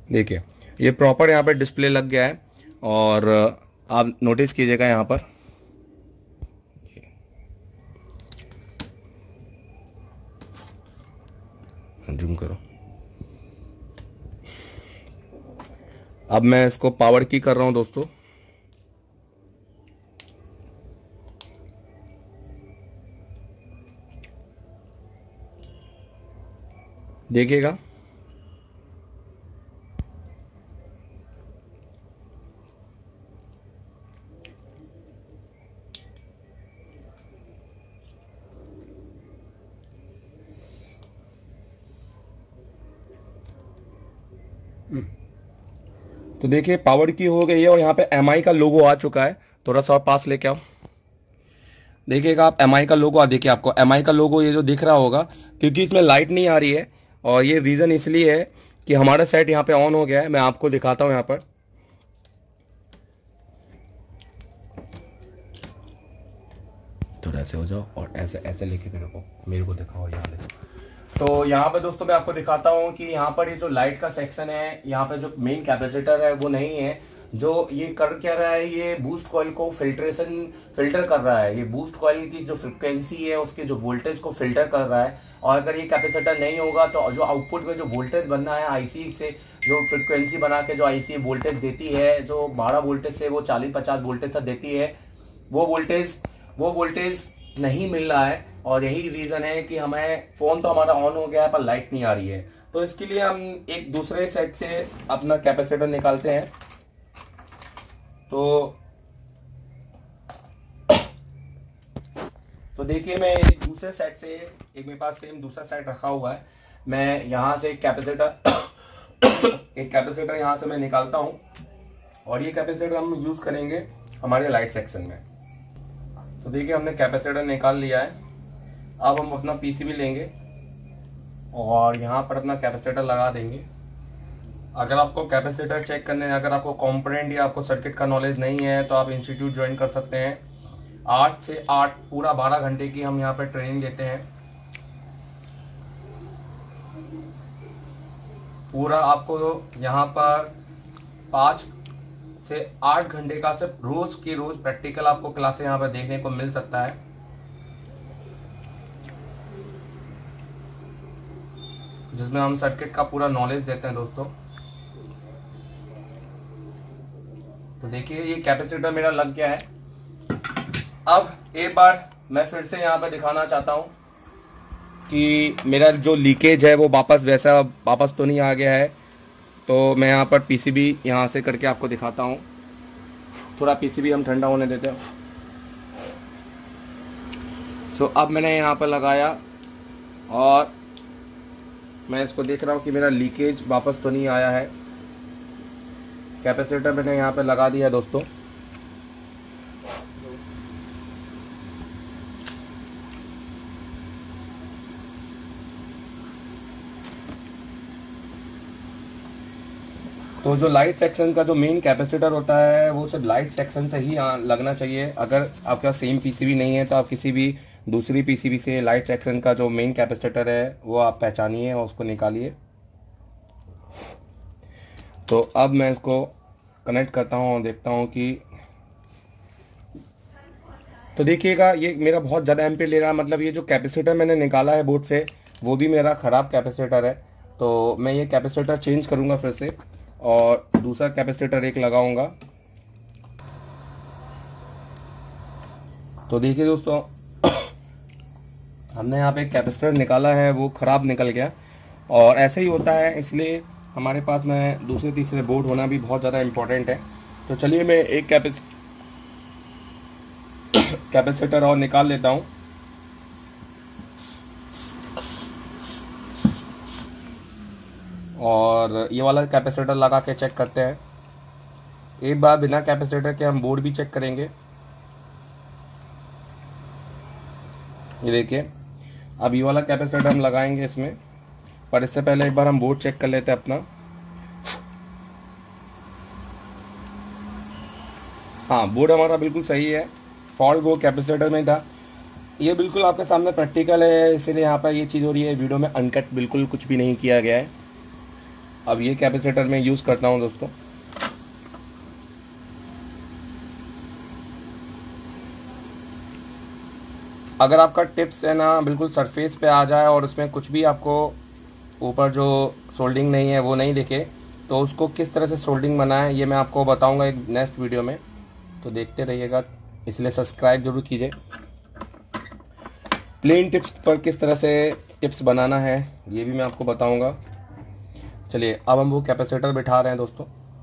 देखिए ये प्रॉपर यहाँ पे डिस्प्ले लग गया है और आप नोटिस कीजिएगा यहाँ पर जूम करो। अब मैं इसको पावर की कर रहा हूं दोस्तों। देखिएगा तो देखिए पावर की हो गई है और यहाँ पे एम आई का लोगो आ चुका है। थोड़ा सा और पास लेके आओ। देखिएगा आप एम आई का लोगो आ, देखिए आपको एम आई का लोगो ये जो दिख रहा होगा, क्योंकि इसमें लाइट नहीं आ रही है और ये रीज़न इसलिए है कि हमारा सेट यहाँ पे ऑन हो गया है। मैं आपको दिखाता हूँ यहाँ पर। थोड़ा ऐसे हो जाओ और ऐसे ऐसे लेके मेरे को मेरे को दिखाओ यहाँ से। तो यहाँ पे दोस्तों मैं आपको दिखाता हूँ कि यहाँ पर ये जो लाइट का सेक्शन है, यहाँ पे जो मेन कैपेसिटर है वो नहीं है। जो ये कर क्या रहा है, ये बूस्ट कॉइल को फिल्ट्रेशन फिल्टर कर रहा है। ये बूस्ट कॉइल की जो फ्रिक्वेंसी है उसके जो वोल्टेज को फिल्टर कर रहा है। और अगर ये कैपेसिटर नहीं होगा तो जो आउटपुट में जो वोल्टेज बनना है आईसी से, जो फ्रिक्वेंसी बना के जो आईसी वोल्टेज देती है, जो बारह वोल्टेज से वो चालीस पचास वोल्टेज तक देती है, वो वोल्टेज वो वोल्टेज नहीं मिल रहा है। और यही रीजन है कि हमें फोन तो हमारा ऑन हो गया है पर लाइट नहीं आ रही है। तो इसके लिए हम एक दूसरे सेट से अपना कैपेसिटर निकालते हैं। तो तो देखिए मैं एक दूसरे सेट से, एक मेरे पास सेम दूसरा सेट रखा हुआ है, मैं यहाँ से एक कैपेसिटर एक कैपेसिटर यहाँ से मैं निकालता हूँ और ये कैपेसिटर हम यूज करेंगे हमारे लाइट सेक्शन में। तो देखिए हमने कैपेसिटर निकाल लिया है। अब हम अपना पीसीबी लेंगे और यहाँ पर अपना कैपेसिटर लगा देंगे। अगर आपको कैपेसिटर चेक करने, अगर आपको कंपोनेंट या आपको सर्किट का नॉलेज नहीं है तो आप इंस्टीट्यूट ज्वाइन कर सकते हैं। आठ से आठ पूरा बारह घंटे की हम यहाँ पर ट्रेनिंग देते हैं। पूरा आपको यहाँ पर पाँच से आठ घंटे का सिर्फ रोज की रोज प्रैक्टिकल आपको क्लासेस यहाँ पर देखने को मिल सकता है। जिसमें हम सर्किट का पूरा नॉलेज देते हैं दोस्तों। तो देखिए ये कैपेसिटर मेरा लग गया है। अब एक बार मैं फिर से यहाँ पे दिखाना चाहता हूँ कि मेरा जो लीकेज है वो वापस वैसा वापस तो नहीं आ गया है। तो मैं यहाँ पर पीसीबी यहाँ से करके आपको दिखाता हूँ। थोड़ा पीसीबी हम ठंडा होने देते हैं। सो अब मैंने यहाँ पर लगाया और मैं इसको देख रहा हूँ कि मेरा लीकेज वापस तो नहीं आया है। कैपेसिटर मैंने यहाँ पे लगा दिया है दोस्तों। तो जो लाइट सेक्शन का जो मेन कैपेसिटर होता है वो सिर्फ लाइट सेक्शन से ही लगना चाहिए। अगर आपका सेम पीसीबी नहीं है तो आप किसी भी दूसरी पीसीबी से लाइट सेक्शन का जो मेन कैपेसिटर है वो आप पहचानिए और उसको निकालिए। तो अब मैं इसको कनेक्ट करता हूँ और देखता हूँ कि, तो देखिएगा ये मेरा बहुत ज़्यादा एम्पीयर ले रहा है। मतलब ये जो कैपेसिटर मैंने निकाला है बोर्ड से वो भी मेरा ख़राब कैपेसिटर है। तो मैं ये कैपेसिटर चेंज करूँगा फिर से और दूसरा कैपेसिटर एक लगाऊंगा। तो देखिए दोस्तों हमने यहाँ पे कैपेसिटर निकाला है वो ख़राब निकल गया और ऐसे ही होता है। इसलिए हमारे पास में दूसरे तीसरे बोर्ड होना भी बहुत ज़्यादा इम्पोर्टेंट है। तो चलिए मैं एक कैपेस कैपेसिटर और निकाल लेता हूँ। और ये वाला कैपेसिटर लगा के चेक करते हैं। एक बार बिना कैपेसिटर के हम बोर्ड भी चेक करेंगे। ये देखिए अब ये वाला कैपेसिटर हम लगाएंगे इसमें, पर इससे पहले एक बार हम बोर्ड चेक कर लेते हैं अपना। हाँ बोर्ड हमारा बिल्कुल सही है। फॉल्ट वो कैपेसिटर में था। ये बिल्कुल आपके सामने प्रैक्टिकल है, इसीलिए यहाँ पर ये चीज़ हो रही है। वीडियो में अनकट बिल्कुल कुछ भी नहीं किया गया है। अब ये कैपेसिटर मैं यूज़ करता हूँ दोस्तों। अगर आपका टिप्स है ना बिल्कुल सरफेस पे आ जाए और उसमें कुछ भी आपको ऊपर जो सोल्डिंग नहीं है वो नहीं दिखे, तो उसको किस तरह से सोल्डिंग बनाएं ये मैं आपको बताऊंगा एक नेक्स्ट वीडियो में, तो देखते रहिएगा। इसलिए सब्सक्राइब जरूर कीजिए। प्लेन टिप्स पर किस तरह से टिप्स बनाना है ये भी मैं आपको बताऊंगा। चलिए अब हम वो कैपेसिटर बिठा रहे हैं दोस्तों।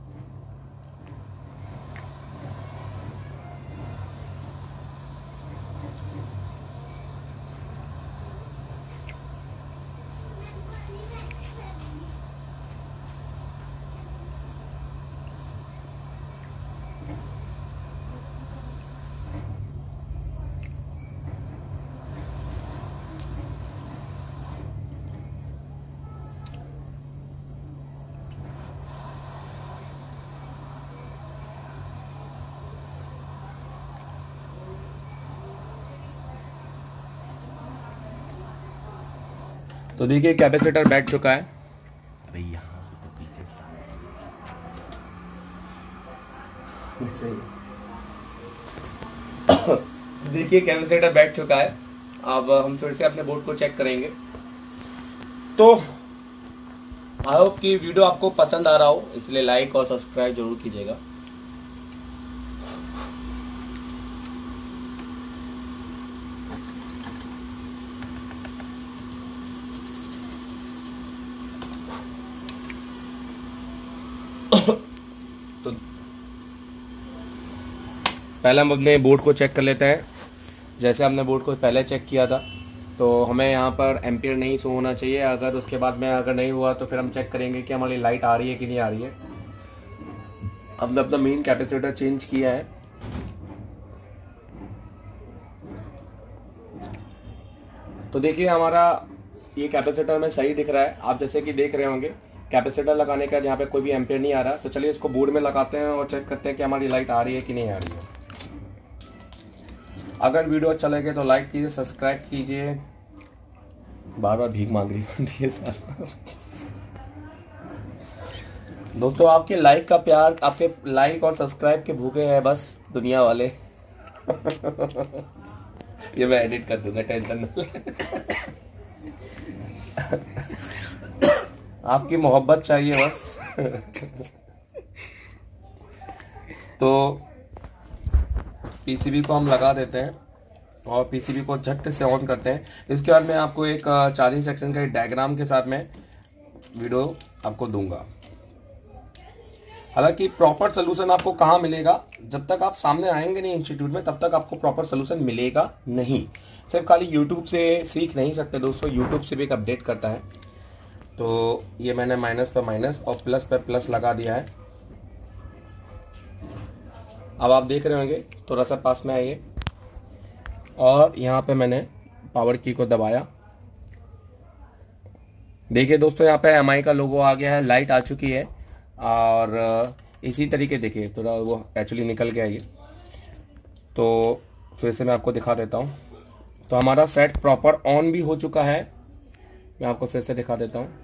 तो देखिए कैपेसिटर बैठ चुका है। अबे यहाँ से तो पीछे देखिए कैपेसिटर बैठ चुका है। अब हम फिर से अपने बोर्ड को चेक करेंगे। तो आई होप कि वीडियो आपको पसंद आ रहा हो, इसलिए लाइक और सब्सक्राइब जरूर कीजिएगा। तो पहले हम अपने बोर्ड को चेक कर लेते हैं। जैसे हमने बोर्ड को पहले चेक किया था, तो हमें यहाँ पर एम्पियर नहीं शो होना चाहिए। अगर उसके बाद में अगर नहीं हुआ तो फिर हम चेक करेंगे कि हमारी लाइट आ रही है कि नहीं आ रही है। हमने अपना मेन कैपेसिटर चेंज किया है। तो देखिए हमारा ये कैपेसिटर में सही दिख रहा है। आप जैसे कि देख रहे होंगे कैपेसिटर लगाने का यहाँ पे कोई भी एम्पियर नहीं आ रहा। तो चलिए इसको बोर्ड में लगाते हैं और चेक करते हैं कि हमारी लाइट आ रही है कि नहीं आ रही है। अगर वीडियो अच्छा लगे तो लाइक कीजिए, सब्सक्राइब कीजिए। बार बार भीख मांग रही है सारा। दोस्तों आपके लाइक का प्यार, आपके लाइक और सब्सक्राइब के भूखे हैं बस दुनिया वाले। ये मैं एडिट कर दूंगा, टेंशन न। आपकी मोहब्बत चाहिए बस। तो पीसीबी को हम लगा देते हैं और पीसीबी को झट से ऑन करते हैं। इसके बाद मैं आपको एक चार्जिंग सेक्शन का डायग्राम के साथ में वीडियो आपको दूंगा। हालांकि प्रॉपर सोल्यूशन आपको कहाँ मिलेगा, जब तक आप सामने आएंगे नहीं इंस्टीट्यूट में तब तक आपको प्रॉपर सोल्यूशन मिलेगा नहीं। सिर्फ खाली यूट्यूब से सीख नहीं सकते दोस्तों, यूट्यूब से भी एक अपडेट करता है। तो ये मैंने माइनस पर माइनस और प्लस पर प्लस लगा दिया है। अब आप देख रहे होंगे थोड़ा सा पास में आइए और यहाँ पे मैंने पावर की को दबाया। देखिए दोस्तों यहाँ पे एम आई का लोगो आ गया है, लाइट आ चुकी है। और इसी तरीके देखिए थोड़ा वो एक्चुअली निकल गया ये, तो फिर से मैं आपको दिखा देता हूँ। तो हमारा सेट प्रॉपर ऑन भी हो चुका है। मैं आपको फिर से दिखा देता हूँ,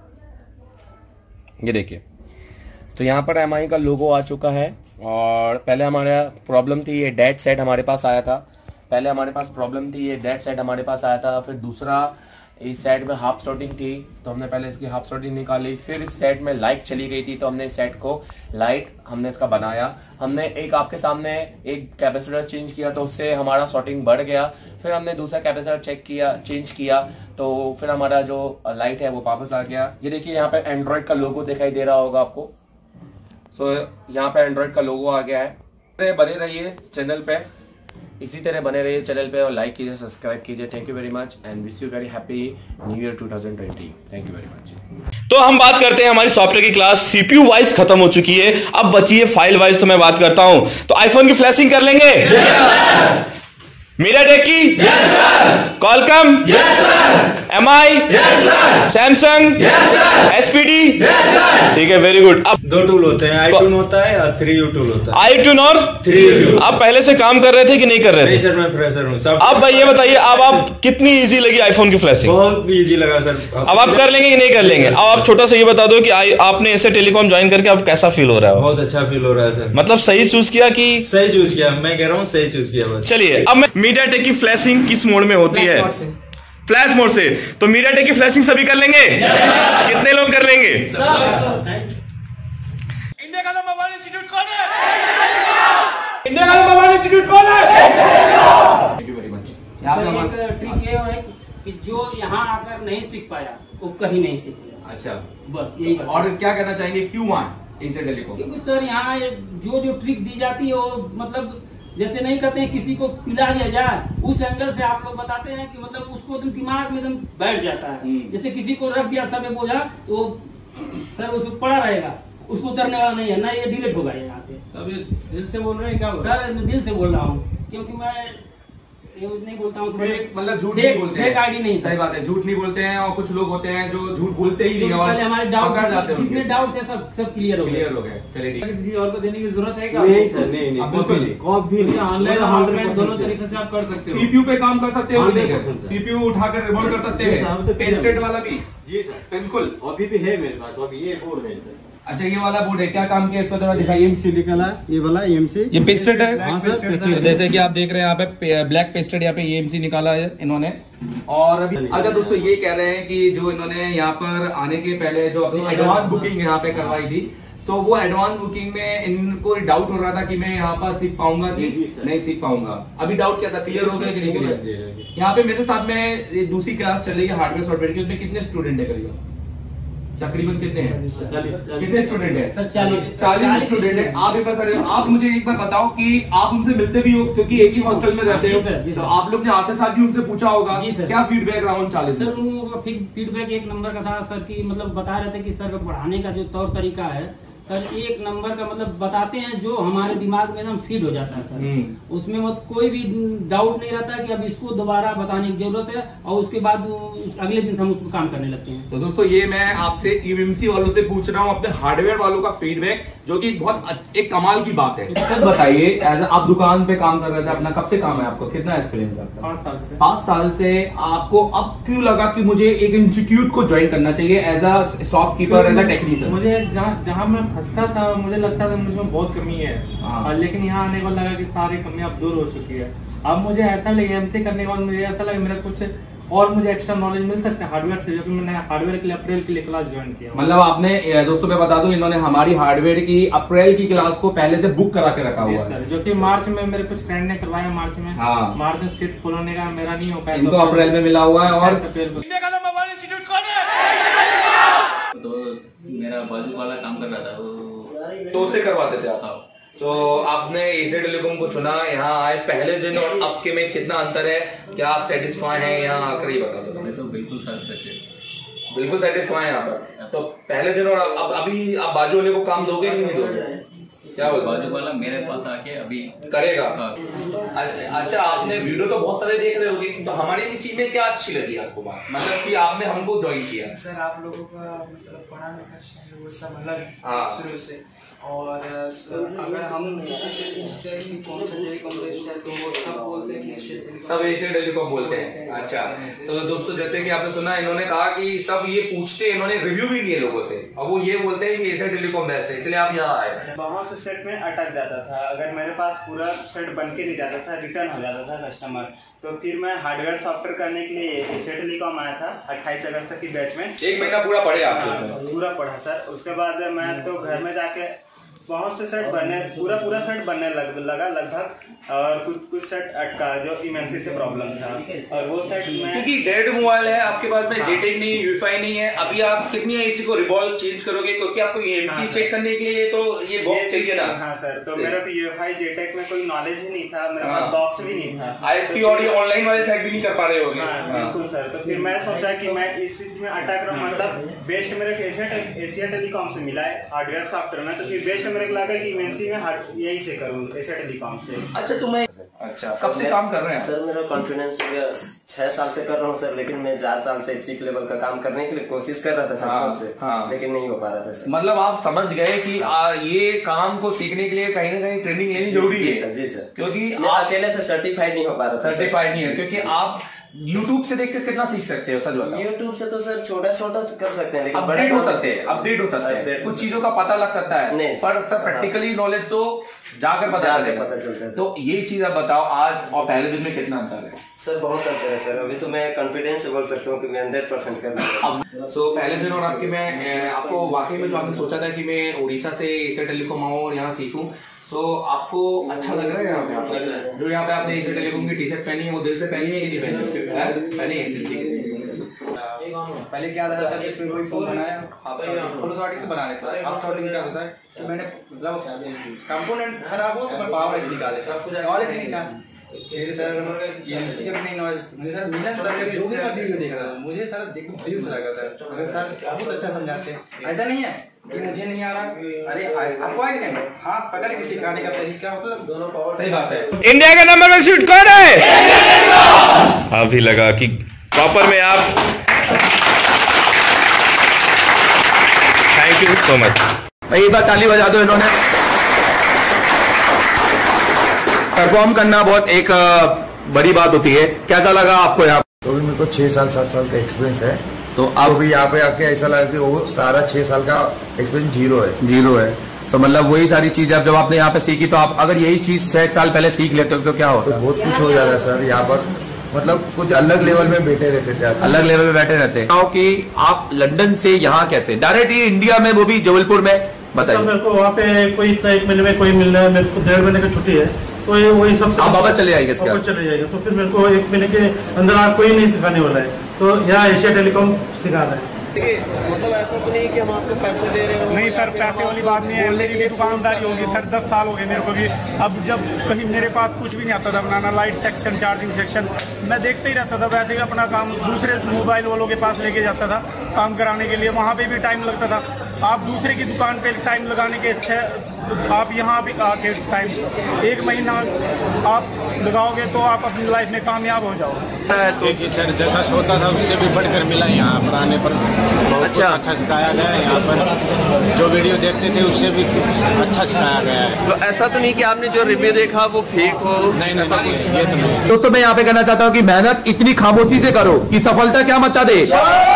ये देखिए। तो यहाँ पर एम आई का लोगो आ चुका है। और पहले हमारा प्रॉब्लम थी ये डेड सेट हमारे पास आया था। पहले हमारे पास प्रॉब्लम थी ये डेड सेट हमारे पास आया था। फिर दूसरा इस सेट में हाफ स्लॉटिंग थी, तो हमने पहले इसकी हाफ स्लॉटिंग निकाली। फिर इस सेट में लाइट चली गई थी, तो हमने इस सेट को लाइट हमने इसका बनाया। हमने एक आपके सामने एक कैपेसिटर चेंज किया तो उससे हमारा शॉर्टिंग बढ़ गया। फिर हमने दूसरा कैपेसिटर चेक किया, चेंज किया, तो फिर हमारा जो लाइट है वो वापस आ गया। ये देखिए यहाँ पे एंड्रॉइड का लोगो दिखाई दे रहा होगा आपको। सो यहाँ पे एंड्रॉइड का लोगो आ गया है। बने रहिए चैनल पे, इसी तरह बने रहिए चैनल पे और लाइक कीजिए, सब्सक्राइब कीजिए। Thank you very much and wish you very happy new year two thousand twenty. Thank you very much. तो हम बात करते हैं हमारी सॉफ्टवेयर की क्लास सीपीयू वाइज खत्म हो चुकी है, अब बची है फाइल वाइज। तो मैं बात करता हूं, तो आईफोन की फ्लैशिंग कर लेंगे। मीडियाटेक की? Yes sir. Qualcomm? Yes sir. M I? Yes sir. Samsung? Yes sir. S P D? Yes sir. ठीक है, वेरी गुड। अब दो टूल होते हैं, आई टून होता है और थ्री यू टूल होता है। आई ट्यून और थ्री यू। आप पहले से काम कर रहे थे कि नहीं कर रहे नहीं थे? सर, मैं फ्रेशर हूँ सब। अब भाई ये बताइए, अब आप कितनी इजी लगी आईफोन की फ्लैशिंग? बहुत इजी लगा सर। अब आप कर लेंगे कि नहीं कर लेंगे? अब आप छोटा सा ये बता दो कि आई- आपने ऐसे टेलीकॉम ज्वाइन करके अब कैसा फील हो रहा है? बहुत अच्छा फील हो रहा है सर। मतलब सही चूज किया कि? सही चूज किया, मैं कह रहा हूँ सही चूज किया बस। चलिए, अब मैं मीडियाटेक की फ्लैशिंग किस मोड में होती है? फ्लैश मोड से। तो मीडियाटेक की फ्लैशिंग सभी कर लेंगे? कितने लोग कर लेंगे? इंडिया का नंबर वन इंस्टीट्यूट कौन है? इंडिया का नंबर वन इंस्टीट्यूट कौन है? सर, एक ट्रिक ये है कि जो यहाँ आकर नहीं सीख पाया वो कहीं नहीं सीखेगा। अच्छा, बस यही बात। और क्या कहना चाहेंगे, क्यों आए इसे टेलीकॉम? क्योंकि सर यहाँ जो जो ट्रिक दी जाती है वो मतलब जैसे नहीं कहते हैं किसी को पिला दिया जाए, उस एंगल से आप लोग बताते हैं कि मतलब उसको तो दिमाग में एकदम बैठ जाता है। जैसे किसी को रख दिया सब बोझा तो सर उसमें पड़ा रहेगा, उसको उतरने वाला नहीं है ना, ये डिलीट होगा यहाँ से। अब ये दिल से बोल रहे हैं क्या? सर मैं दिल से बोल रहा हूँ, क्योंकि मैं ये नहीं बोलता हूँ मतलब झूठ फेक- नहीं बोलते फेक हैं। आईडी नहीं सर। सही बात है, झूठ नहीं बोलते हैं। और कुछ लोग होते हैं जो झूठ बोलते ही नहीं तो और पहले हमारे डाउट पकड़ जाते हैं, जितने उनके। डाउट थे सब सब क्लियर हो गए। क्लियर हो गए। चलिए ठीक है। किसी और को देने की जरूरत है क्या? नहीं सर, नहीं नहीं, आप बिल्कुल बिल्कुल नहीं, कॉप भी नहीं, ऑनलाइन पूरा और हंड्रेड ऑफलाइन परसेंट दोनों सर। तरीके से आप कर सकते हो। सीपीयू पे काम कर सकते हो कि नहीं? Hundred percent sir. सीपीयू उठाकर रिमोट कर सकते जी साहब, तो हैं? पेस्टेड वाला भी? जी सर, बिल्कुल। अभी भी है मेरे पास, अभी ये बोर्ड है सर। अच्छा, ये वाला बोर्ड है, क्या काम किया इसको जरा दिखाइए। एमसी निकला, ये वाला एमसी। ये पेस्टेड है? हाँ सर, पेस्टेड। जैसे कि आप देख रहे हैं यहाँ पे ब्लैक पेस्टेड, यहाँ पे एएमसी निकाला है इन्होंने। और अभी अच्छा दोस्तों, ये कह रहे हैं कि जो इन्होंने यहाँ पर आने के पहले जो अपनी एडवांस बुकिंग यहाँ पे करवाई थी, तो वो एडवांस बुकिंग में इनको डाउट हो रहा था कि मैं यहाँ पर सीख पाऊंगा कि जी, जी, सर। नहीं सीख पाऊंगा। अभी डाउट कैसा क्लियर हो गया कि नहीं पूरा क्लियर? clear है। यहाँ पे मेरे साथ में ये दूसरी क्लास चल रही है हार्डवेयर सॉफ्टवेयर की, उसमें कितने स्टूडेंट है करीबन? तकरीबन कितने हैं? चालीस कितने स्टूडेंट है? सर चालीस चालीस स्टूडेंट है। आप एक बार खड़े हो, आप मुझे एक बार बताओ कि आप उनसे मिलते भी हो क्योंकि एक ही हॉस्टल में रहते जी हो, सर, जी तो सर। आप लोग ने आते साथ भी उनसे पूछा होगा जी सर। क्या फीडबैक रहा उन चालीस सर में? उन लोगों का फीडबैक एक नंबर का था सर, कि मतलब बता रहे थे कि सर का पढ़ाने का जो तौर तरीका है सर एक नंबर का, मतलब बताते हैं जो हमारे दिमाग में एकदम फीड हो जाता है सर। उसमें मत कोई भी डाउट नहीं रहता कि अब इसको दोबारा बताने की जरूरत है, और उसके बाद उस- अगले दिन से हम उस पर काम करने लगते हैं। तो दोस्तों, ये मैं आपसे यूएमसी वालों से पूछ रहा हूँ, अपने हार्डवेयर वालों का फीडबैक, जो कि बहुत अच्छ- एक कमाल की बात है। सर बताइए, एज आप दुकान पे काम कर रहे थे अपना, कब से काम है आपको? कितना एक्सपीरियंस है आपका? पाँच साल से। पाँच साल से आपको अब क्यों लगा कि मुझे एक इंस्टीट्यूट को ज्वाइन करना चाहिए as a shopkeeper, as a technician? मुझे जहाँ जहाँ मैं फंसता था मुझे लगता था मुझमें बहुत कमी है, हाँ। और लेकिन यहाँ आने के बाद लगा कि सारी कमी अब दूर हो चुकी है। अब मुझे ऐसा लगे एमसी करने के बाद मुझे ऐसा लगा मेरा कुछ और मुझे एक्स्ट्रा नॉलेज मिल सकता है हार्डवेयर से, जो कि मैंने हार्डवेयर के लिए अप्रैल के लिए क्लास ज्वाइन किया। मतलब आपने ए, दोस्तों मैं बता दूं, इन्होंने हमारी हार्डवेयर की अप्रैल की क्लास को पहले से बुक करा के रखा जी हुआ है। सर, जो कि मार्च में मेरे कुछ फ्रेंड ने करवाया मार्च में। हाँ। मार्च में सीट फुल होने का मेरा नहीं हो पाया, इनको अप्रैल में मिला हुआ है। और अप्रैल को इंडिया का नंबर वन इंस्टीट्यूट कौन है? तो मेरा बाजू वाला काम कर रहा था वो, तो उससे करवाते थे आप? तो आपने इसे टेलीकॉम को चुना, यहाँ आए पहले दिन और अब के में कितना अंतर है? क्या आप सेटिस्फाई हैं यहाँ आकर? ये बता दो। मैं तो बिल्कुल सैटिस्फाइड। बिल्कुल सेटिस्फाई हैं यहाँ पर। तो पहले दिन और अब अभी आप बाजू वाले को काम दोगे कि नहीं दोगे? क्या बोलते बाजू वाला मेरे पास आके अभी करेगा? हाँ। अच्छा, आपने वीडियो तो बहुत सारे देख रहे होंगे, तो हमारी भी चीज में क्या अच्छी लगी आपको बात, मतलब कि आपने हमको ज्वाइन किया? सर आप लोगों का मतलब पढ़ाने का स्टाइल वो सब अलग हाँ। शुरू से, और सर अगर हम किसी से पूछते हैं कि कौन सा टेलीकॉम बेस्ट है तो वो सब बोलते हैं कि एशिया टेलीकॉम। सब एशिया टेलीकॉम बोलते हैं। अच्छा, तो दोस्तों जैसे कि आपने सुना, इन्होंने कहा कि सब ये पूछते, इन्होंने रिव्यू भी किए लोगों से, और वो ये बोलते हैं कि एशिया टेलीकॉम बेस्ट है, इसलिए आप यहाँ आए। बहुत से सेट में अटक जाता था, अगर मेरे पास पूरा सेट बन के नहीं जाता था, रिटर्न हो जाता था कस्टमर, तो फिर मैं हार्डवेयर सॉफ्टवेयर करने के लिए एशिया टेलीकॉम आया था अट्ठाईस अगस्त तक की बैच में। एक महीना पूरा पढ़े आप? पूरा पढ़ा सर। उसके बाद मैं तो घर में जाके बहुत से सेट बनने, पूरा पूरा सेट बनने लग लगा लगभग, और कुछ कुछ सेट अटका जो इमएमसी से प्रॉब्लम था, और वो सेट में क्योंकि डेड मोबाइल है आपके पास में, जेटेक नहीं, यूएफआई नहीं है, अभी आप कितनी है इसी को रिवॉल्व चेंज करोगे? क्योंकि आपको एमसी हाँ, चेक करने के लिए तो ये बॉक्स चाहिए ना। हाँ सर, तो मेरा को यूएफआई जेटेक में कोई नॉलेज ही नहीं था, मेरे हाँ। पास बॉक्स भी नहीं था, आईएसपी और ये ऑनलाइन वाले साइट भी नहीं कर पा रहे होगे। हाँ, बिल्कुल सर। तो फिर मैं सोचा कि मैं इस चीज में अटक रहा हूँ, मतलब बेस्ट मेरे को एशिया एशिया टेलीकॉम से मिला है हार्डवेयर सॉफ्टवेयर में, तो फिर बेस्ट मेरे को लगा कि इमएमसी में यही से करूँ एशिया टेलीकॉम से। अच्छा, तुम्हें अच्छा, कब से काम कर रहे हैं सर? मेरा कॉन्फिडेंस हो गया, छह साल से कर रहा हूँ सर, लेकिन मैं चार साल से चीफ लेवल का काम करने के लिए कोशिश कर रहा था सर, हाँ, से हाँ। लेकिन नहीं हो पा रहा था सर। मतलब आप समझ गए कि आ, ये काम को सीखने के लिए कहीं ना कहीं ट्रेनिंग लेनी जरूरी है सर। जी सर, क्योंकि आप अकेले से सर्टिफाइड नहीं हो पा रहा था। सर्टिफाइड नहीं है, क्योंकि आप YouTube से देख के कितना सीख सकते हो? सच बताओ। YouTube से तो सर छोटा छोटा कर सकते हैं, लेकिन अपडेट हो सकते हैं, अपडेट हो सकते हैं, कुछ चीजों का पता लग सकता है, नहीं पर सर प्रैक्टिकली नॉलेज तो जाकर पता चलता है। तो ये चीज आप बताओ, आज और पहले दिन में कितना अंतर है? सर बहुत अंतर है सर। अभी तो मैं कॉन्फिडेंस से बोल सकता हूँ कि मैं हंड्रेड परसेंट कर रहा हूँ। सो पहले दिन और आपके मैं आपको वाकई में जो आपने सोचा था कि मैं उड़ीसा से एशिया टेलीकॉम आऊँ और यहाँ सीखूं, सो आपको अच्छा लग रहा है यहाँ पे? जो यहाँ पे आपने एशिया टेलीकॉम की टी शर्ट पहनी है वो दिल से पहनी है कि नहीं पहनी? पहनी है, ठीक है। पहले क्या था सर, इसमें कोई फोन बनाया फुल शॉटिंग तो बना लेता है, हाफ शॉटिंग क्या होता है कि मैंने मतलब कंपोनेंट खराब हो तो पावर ऐसे निकाले, नॉलेज नहीं था मेरे सर, एमसी का भी नहीं नॉलेज मुझे सर मिला सर, कभी लोगों का वीडियो देखा था, मुझे सर देखो दिल से लगा था, अगर सर बहुत अच्छा समझाते हैं। ऐसा नहीं है कि मुझे नहीं आ रहा, अरे आपको आए कि नहीं, हाथ पकड़ के सिखाने का तरीका मतलब दोनों पावर। सही बात है। इंडिया का नंबर वन शूट कौन है? अभी लगा कि प्रॉपर में आप, थैंक यू सो मच भाई, एक बार ताली बजा दो। इन्होंने परफॉर्म करना बहुत एक बड़ी बात होती है। कैसा लगा आपको यहाँ? तो भी मेरे को छह साल सात साल का एक्सपीरियंस है, तो आप भी यहाँ पे आके ऐसा लगा कि वो सारा छह साल का एक्सपीरियंस जीरो है। जीरो है तो मतलब वही सारी चीज अब जब आपने यहाँ पे सीखी, तो आप अगर यही चीज छह साल पहले सीख लेते हो तो क्या होता? तो बहुत कुछ हो जाता है सर। यहाँ पर मतलब कुछ अलग लेवल में बैठे रहते थे, अलग लेवल में बैठे रहते हैं। कि आप लंदन से यहाँ कैसे डायरेक्ट इंडिया में, वो भी जबलपुर में, बताइए। मेरे को वहाँ पे कोई इतना एक महीने में कोई मिल रहा है, मेरे को डेढ़ महीने की छुट्टी है, तो ये वही सब आप वापस चले जाएंगे, चले जाएगा। तो फिर मेरे को एक महीने के अंदर आप कोई नहीं सिखाने वाला है, तो यहाँ एशिया टेलीकॉम सिखा रहा है। मतलब ऐसा तो नहीं कि हम आपको पैसे दे रहे हो? नहीं सर, पैसे वाली बात नहीं है, मेरी भी दुकानदारी होगी सर, दस साल हो गए मेरे को भी। अब जब कहीं मेरे पास कुछ भी नहीं आता था बनाना, लाइट सेक्शन, चार्जिंग सेक्शन, मैं देखते ही रहता था, वैसे ही अपना काम दूसरे मोबाइल वालों के पास लेके जाता था काम कराने के लिए, वहाँ पे भी टाइम लगता था। आप दूसरे की दुकान पे टाइम लगाने के अच्छे, आप यहाँ भी आके टाइम एक महीना आप लगाओगे तो आप अपनी लाइफ में कामयाब हो जाओगे। तो सर जैसा सोचा था उससे भी बढ़कर मिला यहाँ पर आने पर, अच्छा अच्छा सिखाया गया है। यहाँ पर जो वीडियो देखते थे उससे भी अच्छा सिखाया गया है। तो ऐसा तो नहीं कि आपने जो रिव्यू देखा वो फेक हो? नहीं नहीं, ये तो नहीं। दोस्तों मैं यहाँ पे कहना चाहता हूँ कि मेहनत इतनी खामोशी से करो कि सफलता क्या मचा दे।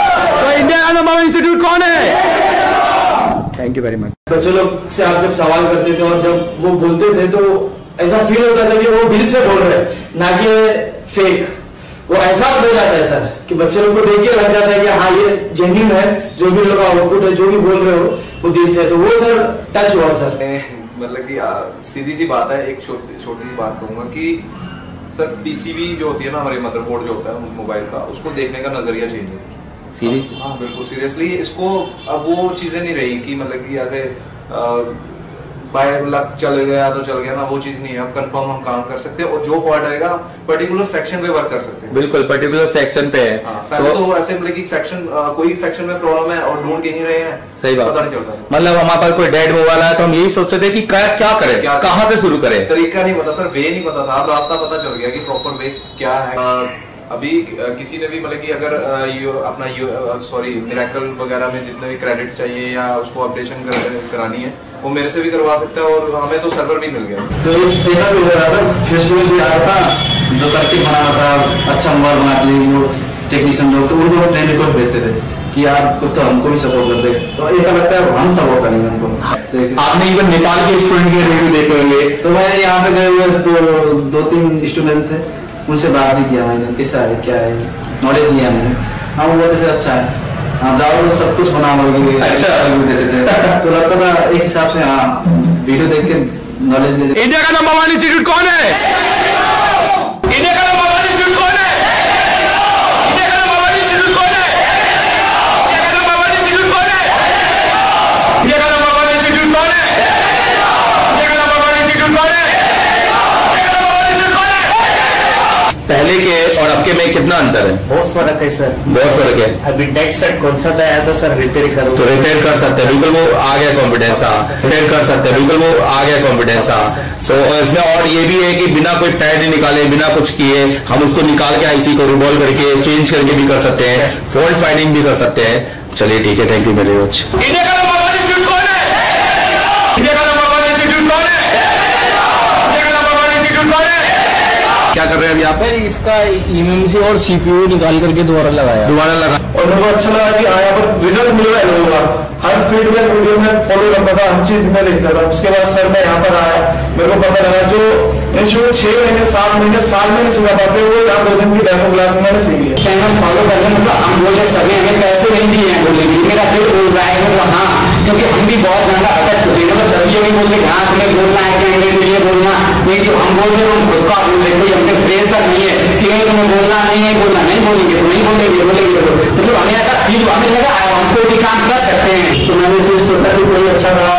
तो इंडिया का नंबर वन इंस्टीट्यूट कौन है? Thank you very much. बच्चे लोग से आप जब सवाल करते थे और जब वो बोलते थे तो ऐसा फील होता था कि वो दिल से बोल रहे हैं, ना कि फेक। वो एहसास हो जाता है सर कि बच्चे लोग को देख के लग जाता है कि हाँ ये जेन्युइन है, जो भी लोग आउटपुट है, जो भी बोल रहे हो वो दिल से है। तो वो सर टच हुआ सर। मतलब कि सीधी सी बात है, एक छोटी छोटी सी बात कहूंगा कि सर पीसीबी जो होती है ना, हमारी मदरबोर्ड जो होता है मोबाइल का, उसको देखने का नजरिया चेंज है। सीरियस? हाँ बिल्कुल सीरियसली। इसको अब वो चीजें नहीं रही कि मतलब कि ऐसे बाय लक चल गया तो चल गया ना, वो चीज नहीं है। अब कंफर्म हम काम कर सकते हैं और जो फॉल्ट आएगा पर्टिकुलर सेक्शन पे वर्क कर सकते हैं। बिल्कुल पर्टिकुलर सेक्शन पे है। हाँ, पहले तो, तो ऐसे मतलब कि सेक्शन कोई सेक्शन में प्रॉब्लम है और ढूंढ के नहीं रहे हैं, सही बात, पता नहीं चलता। मतलब हमारे पास कोई डेड मोबाइल है तो हम यही सोचते थे कि क्या क्या करें, कहाँ से शुरू करें, तरीका नहीं पता सर, वे नहीं पता था। अब रास्ता पता चल गया कि प्रॉपर वे क्या है। अभी किसी ने भी मतलब कि अगर यू, अपना सॉरी मिरेकल वगैरह में जितने भी क्रेडिट चाहिए या उसको अपडेशन कर, करानी है वो मेरे से भी करवा सकता है और हमें तो सर्वर भी मिल गया। तो ऐसा भी हो रहा था, फेस्टिवल भी आया था, जो सर्किट बना था अच्छा मोबाइल बना के लिए वो टेक्नीशियन लोग, तो वो लोग फ्रेंड रिक्वेस्ट भेजते थे कि यार कुछ तो हमको भी सपोर्ट कर दे। तो ऐसा लगता है हम सपोर्ट करेंगे उनको। आपने इवन नेपाल के स्टूडेंट के रिव्यू देखे होंगे, तो मैं यहाँ पे गए हुए तो दो तीन स्टूडेंट थे, उनसे बात भी किया मैंने, कैसा है क्या है, नॉलेज लिया मैंने। हाँ वो बोलते थे अच्छा है, हाँ जाओ तो सब कुछ बना लोगे, अच्छा देते थे। तो लगता था एक हिसाब से हाँ वीडियो देख के नॉलेज ले। इंडिया का नंबर वन इंस्टीट्यूट कौन है? इंडिया का नंबर वन इंस्टीट्यूट कौन है? इंडिया का नंबर वन इंस्टीट्यूट कौन है? इंडिया का नंबर वन इंस्टीट्यूट कौन है? इंडिया का नंबर वन इंस्टीट्यूट कौन है? इंडिया का नंबर वन इंस्टीट्यूट कौन है? पहले के और अब आपके में कितना अंतर है? बहुत फर्क है सर, बहुत फर्क है। अभी डेड सेट कौन सा था तो सर रिपेयर करो तो रिपेयर कर सकते हैं, बिल्कुल वो आ गया कॉन्फिडेंस। हाँ, रिपेयर कर सकते हैं, बिल्कुल वो आ गया कॉन्फिडेंस। हाँ, सो इसमें और ये भी है कि बिना कोई पैड निकाले, बिना कुछ किए हम उसको निकाल के आईसी को रिवॉल्व करके चेंज करके भी कर सकते हैं, फॉल्ट फाइंडिंग भी कर सकते हैं। चलिए ठीक है, thank you very much. India का नंबर वन इंस्टीट्यूट कौन है? इंडिया का नंबर वन इंस्टीट्यूट कौन है? इंडिया का नंबर वन इंस्टीट्यूट कौन है? क्या कर रहे हैं अभी आप? सर इसका ईएमएमसी और सीपीयू निकाल करके दोबारा लगाया दोबारा लगा और मेरे को अच्छा लगा कि हाँ यहाँ पर रिजल्ट मिल रहा है लोगों का। हर फीडबैक वीडियो में फॉलो करता था, हर चीज में देखता था। उसके बाद सर मैं यहाँ पर आया, मेरे को पता लगा जो इंस्टीट्यूट छह महीने सात महीने साल में नहीं सिखा पाते वो यहाँ दो दिन की डेमो क्लास में मैंने सीख लिया। चैनल फॉलो करने मतलब हम बोले सभी हमें पैसे नहीं दिए हैं, बोले मेरा दिल बोल रहा है मतलब हाँ, क्योंकि हम भी बहुत ज्यादा अटक चुके हैं। मतलब सभी ये नहीं बोलते हाँ तुम्हें बोलना है क्या ये बोलना नहीं, जो हम बोल रहे हैं हम खुद का बोल रहे कोई हमने प्रेशर नहीं है कि नहीं तुम्हें बोलना नहीं है, बोलना नहीं बोलेंगे तो नहीं बोलेंगे बोलेंगे मतलब हमें ऐसा फील हमें लगा हमको भी काम कर सकते हैं। तो मैंने फिर सोचा कि कोई अच्छा रहा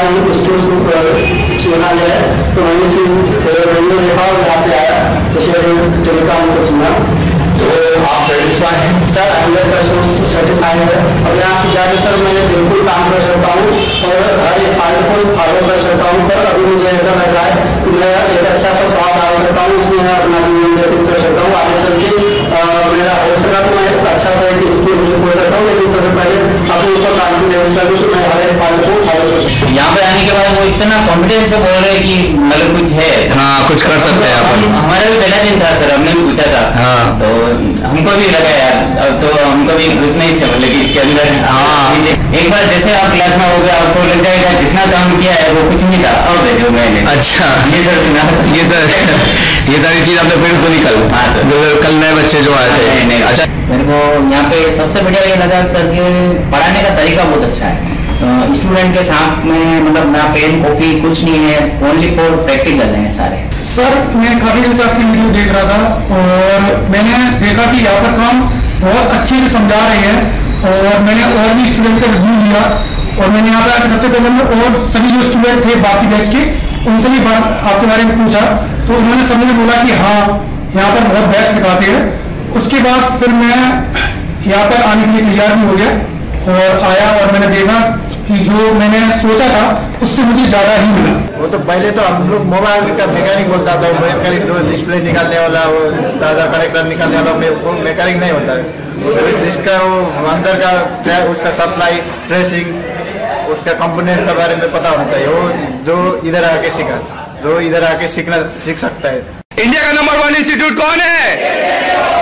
चुना जाए, तो मैंने फिर वीडियो देखा और यहाँ पे आया तो टेलीकॉम को चुना। तो आप सेटिस्फाई हैं? सर हंड्रेड परसेंट सर्टिफाइड है। अब यहाँ से जाकर सर मैंने बिल्कुल काम कर सकता हूँ और हर एक पार्ट को फॉलो कर सकता हूँ। सर अभी मुझे ऐसा लग रहा है कि मैं एक अच्छा सा स्वाद डाल सकता हूँ, उसमें मैं अपना जीवन व्यतीत कर सकता हूँ। आगे चल के मेरा हो सका तो मैं अच्छा सा एक स्कूल हो सकता हूँ, लेकिन सबसे पहले अपने ऊपर कॉन्फिडेंस कर दूँ कि मैं हर एक पार्ट को फॉलो कर सकता हूँ। यहाँ पे आने के बाद वो इतना कॉन्फिडेंस से बोल रहे हैं कि मतलब कुछ है, हाँ कुछ कर सकते हैं अपन। हमारा भी पहला दिन था सर, हमने भी पूछा था हाँ, तो हमको भी लगा यार, तो हमको भी घुस नहीं से मतलब कि इसके अंदर हाँ एक बार जैसे आप क्लास में हो गया आपको लग जाएगा जितना काम किया है वो कुछ नहीं था। और देखो मैंने अच्छा ये सर सुना ये सर ये सारी चीज आपने फिर सुनी कल? हाँ सर, जो कल नए बच्चे जो आए थे। अच्छा, मेरे को यहाँ पे सबसे बढ़िया ये लगा सर कि पढ़ाने का तरीका बहुत अच्छा है। स्टूडेंट के साथ में मतलब ना पेन कॉपी कुछ नहीं है, ओनली फॉर प्रैक्टिकल है सारे। सर मैं काफी दिन से आपकी वीडियो देख रहा था और मैंने देखा कि यहाँ पर काम बहुत अच्छे से समझा रहे हैं और मैंने और भी स्टूडेंट का रिव्यू लिया और मैंने यहाँ पर सबसे पहले में और सभी जो स्टूडेंट थे बाकी बैच के उनसे भी बात आपके बारे में पूछा तो उन्होंने सबने बोला कि हाँ यहाँ पर बहुत बेस्ट सिखाते हैं। उसके बाद फिर मैं यहाँ पर आने के लिए तैयार भी हो गया और आया और मैंने देखा कि जो मैंने सोचा था उससे मुझे ज्यादा ही मिला। वो तो पहले तो हम लोग मोबाइल का मैकेनिक बोलता था, मैकेनिक जो डिस्प्ले निकालने वाला वो चार्जर कनेक्टर निकालने वाला वो मैकेनिक नहीं होता है। जिसका वो अंदर का उसका सप्लाई ट्रेसिंग उसका कंपोनेंट के बारे में पता होना चाहिए, वो जो इधर आके सीखा जो इधर आके सीखना सीख सकता है। इंडिया का नंबर वन इंस्टीट्यूट कौन है?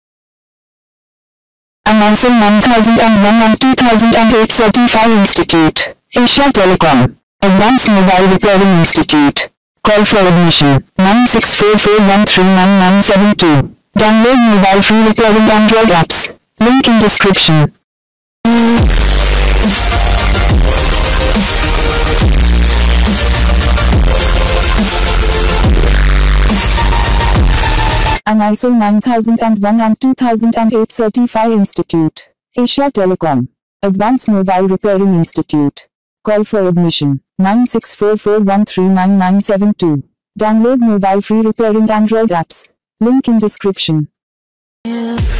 Amazon one thousand one and two thousand eight Certified Institute, Asia Telecom, Advanced Mobile Repairing Institute. Call for admission nine six four four one three nine nine seven two. Download mobile free repairing Android apps. Link in description. Amazon nine thousand one and two thousand eight Certified Institute, Asia Telecom, Advanced Mobile Repairing Institute. Call for admission nine six four four one three nine nine seven two. Download mobile free repairing Android apps. Link in description. Yeah.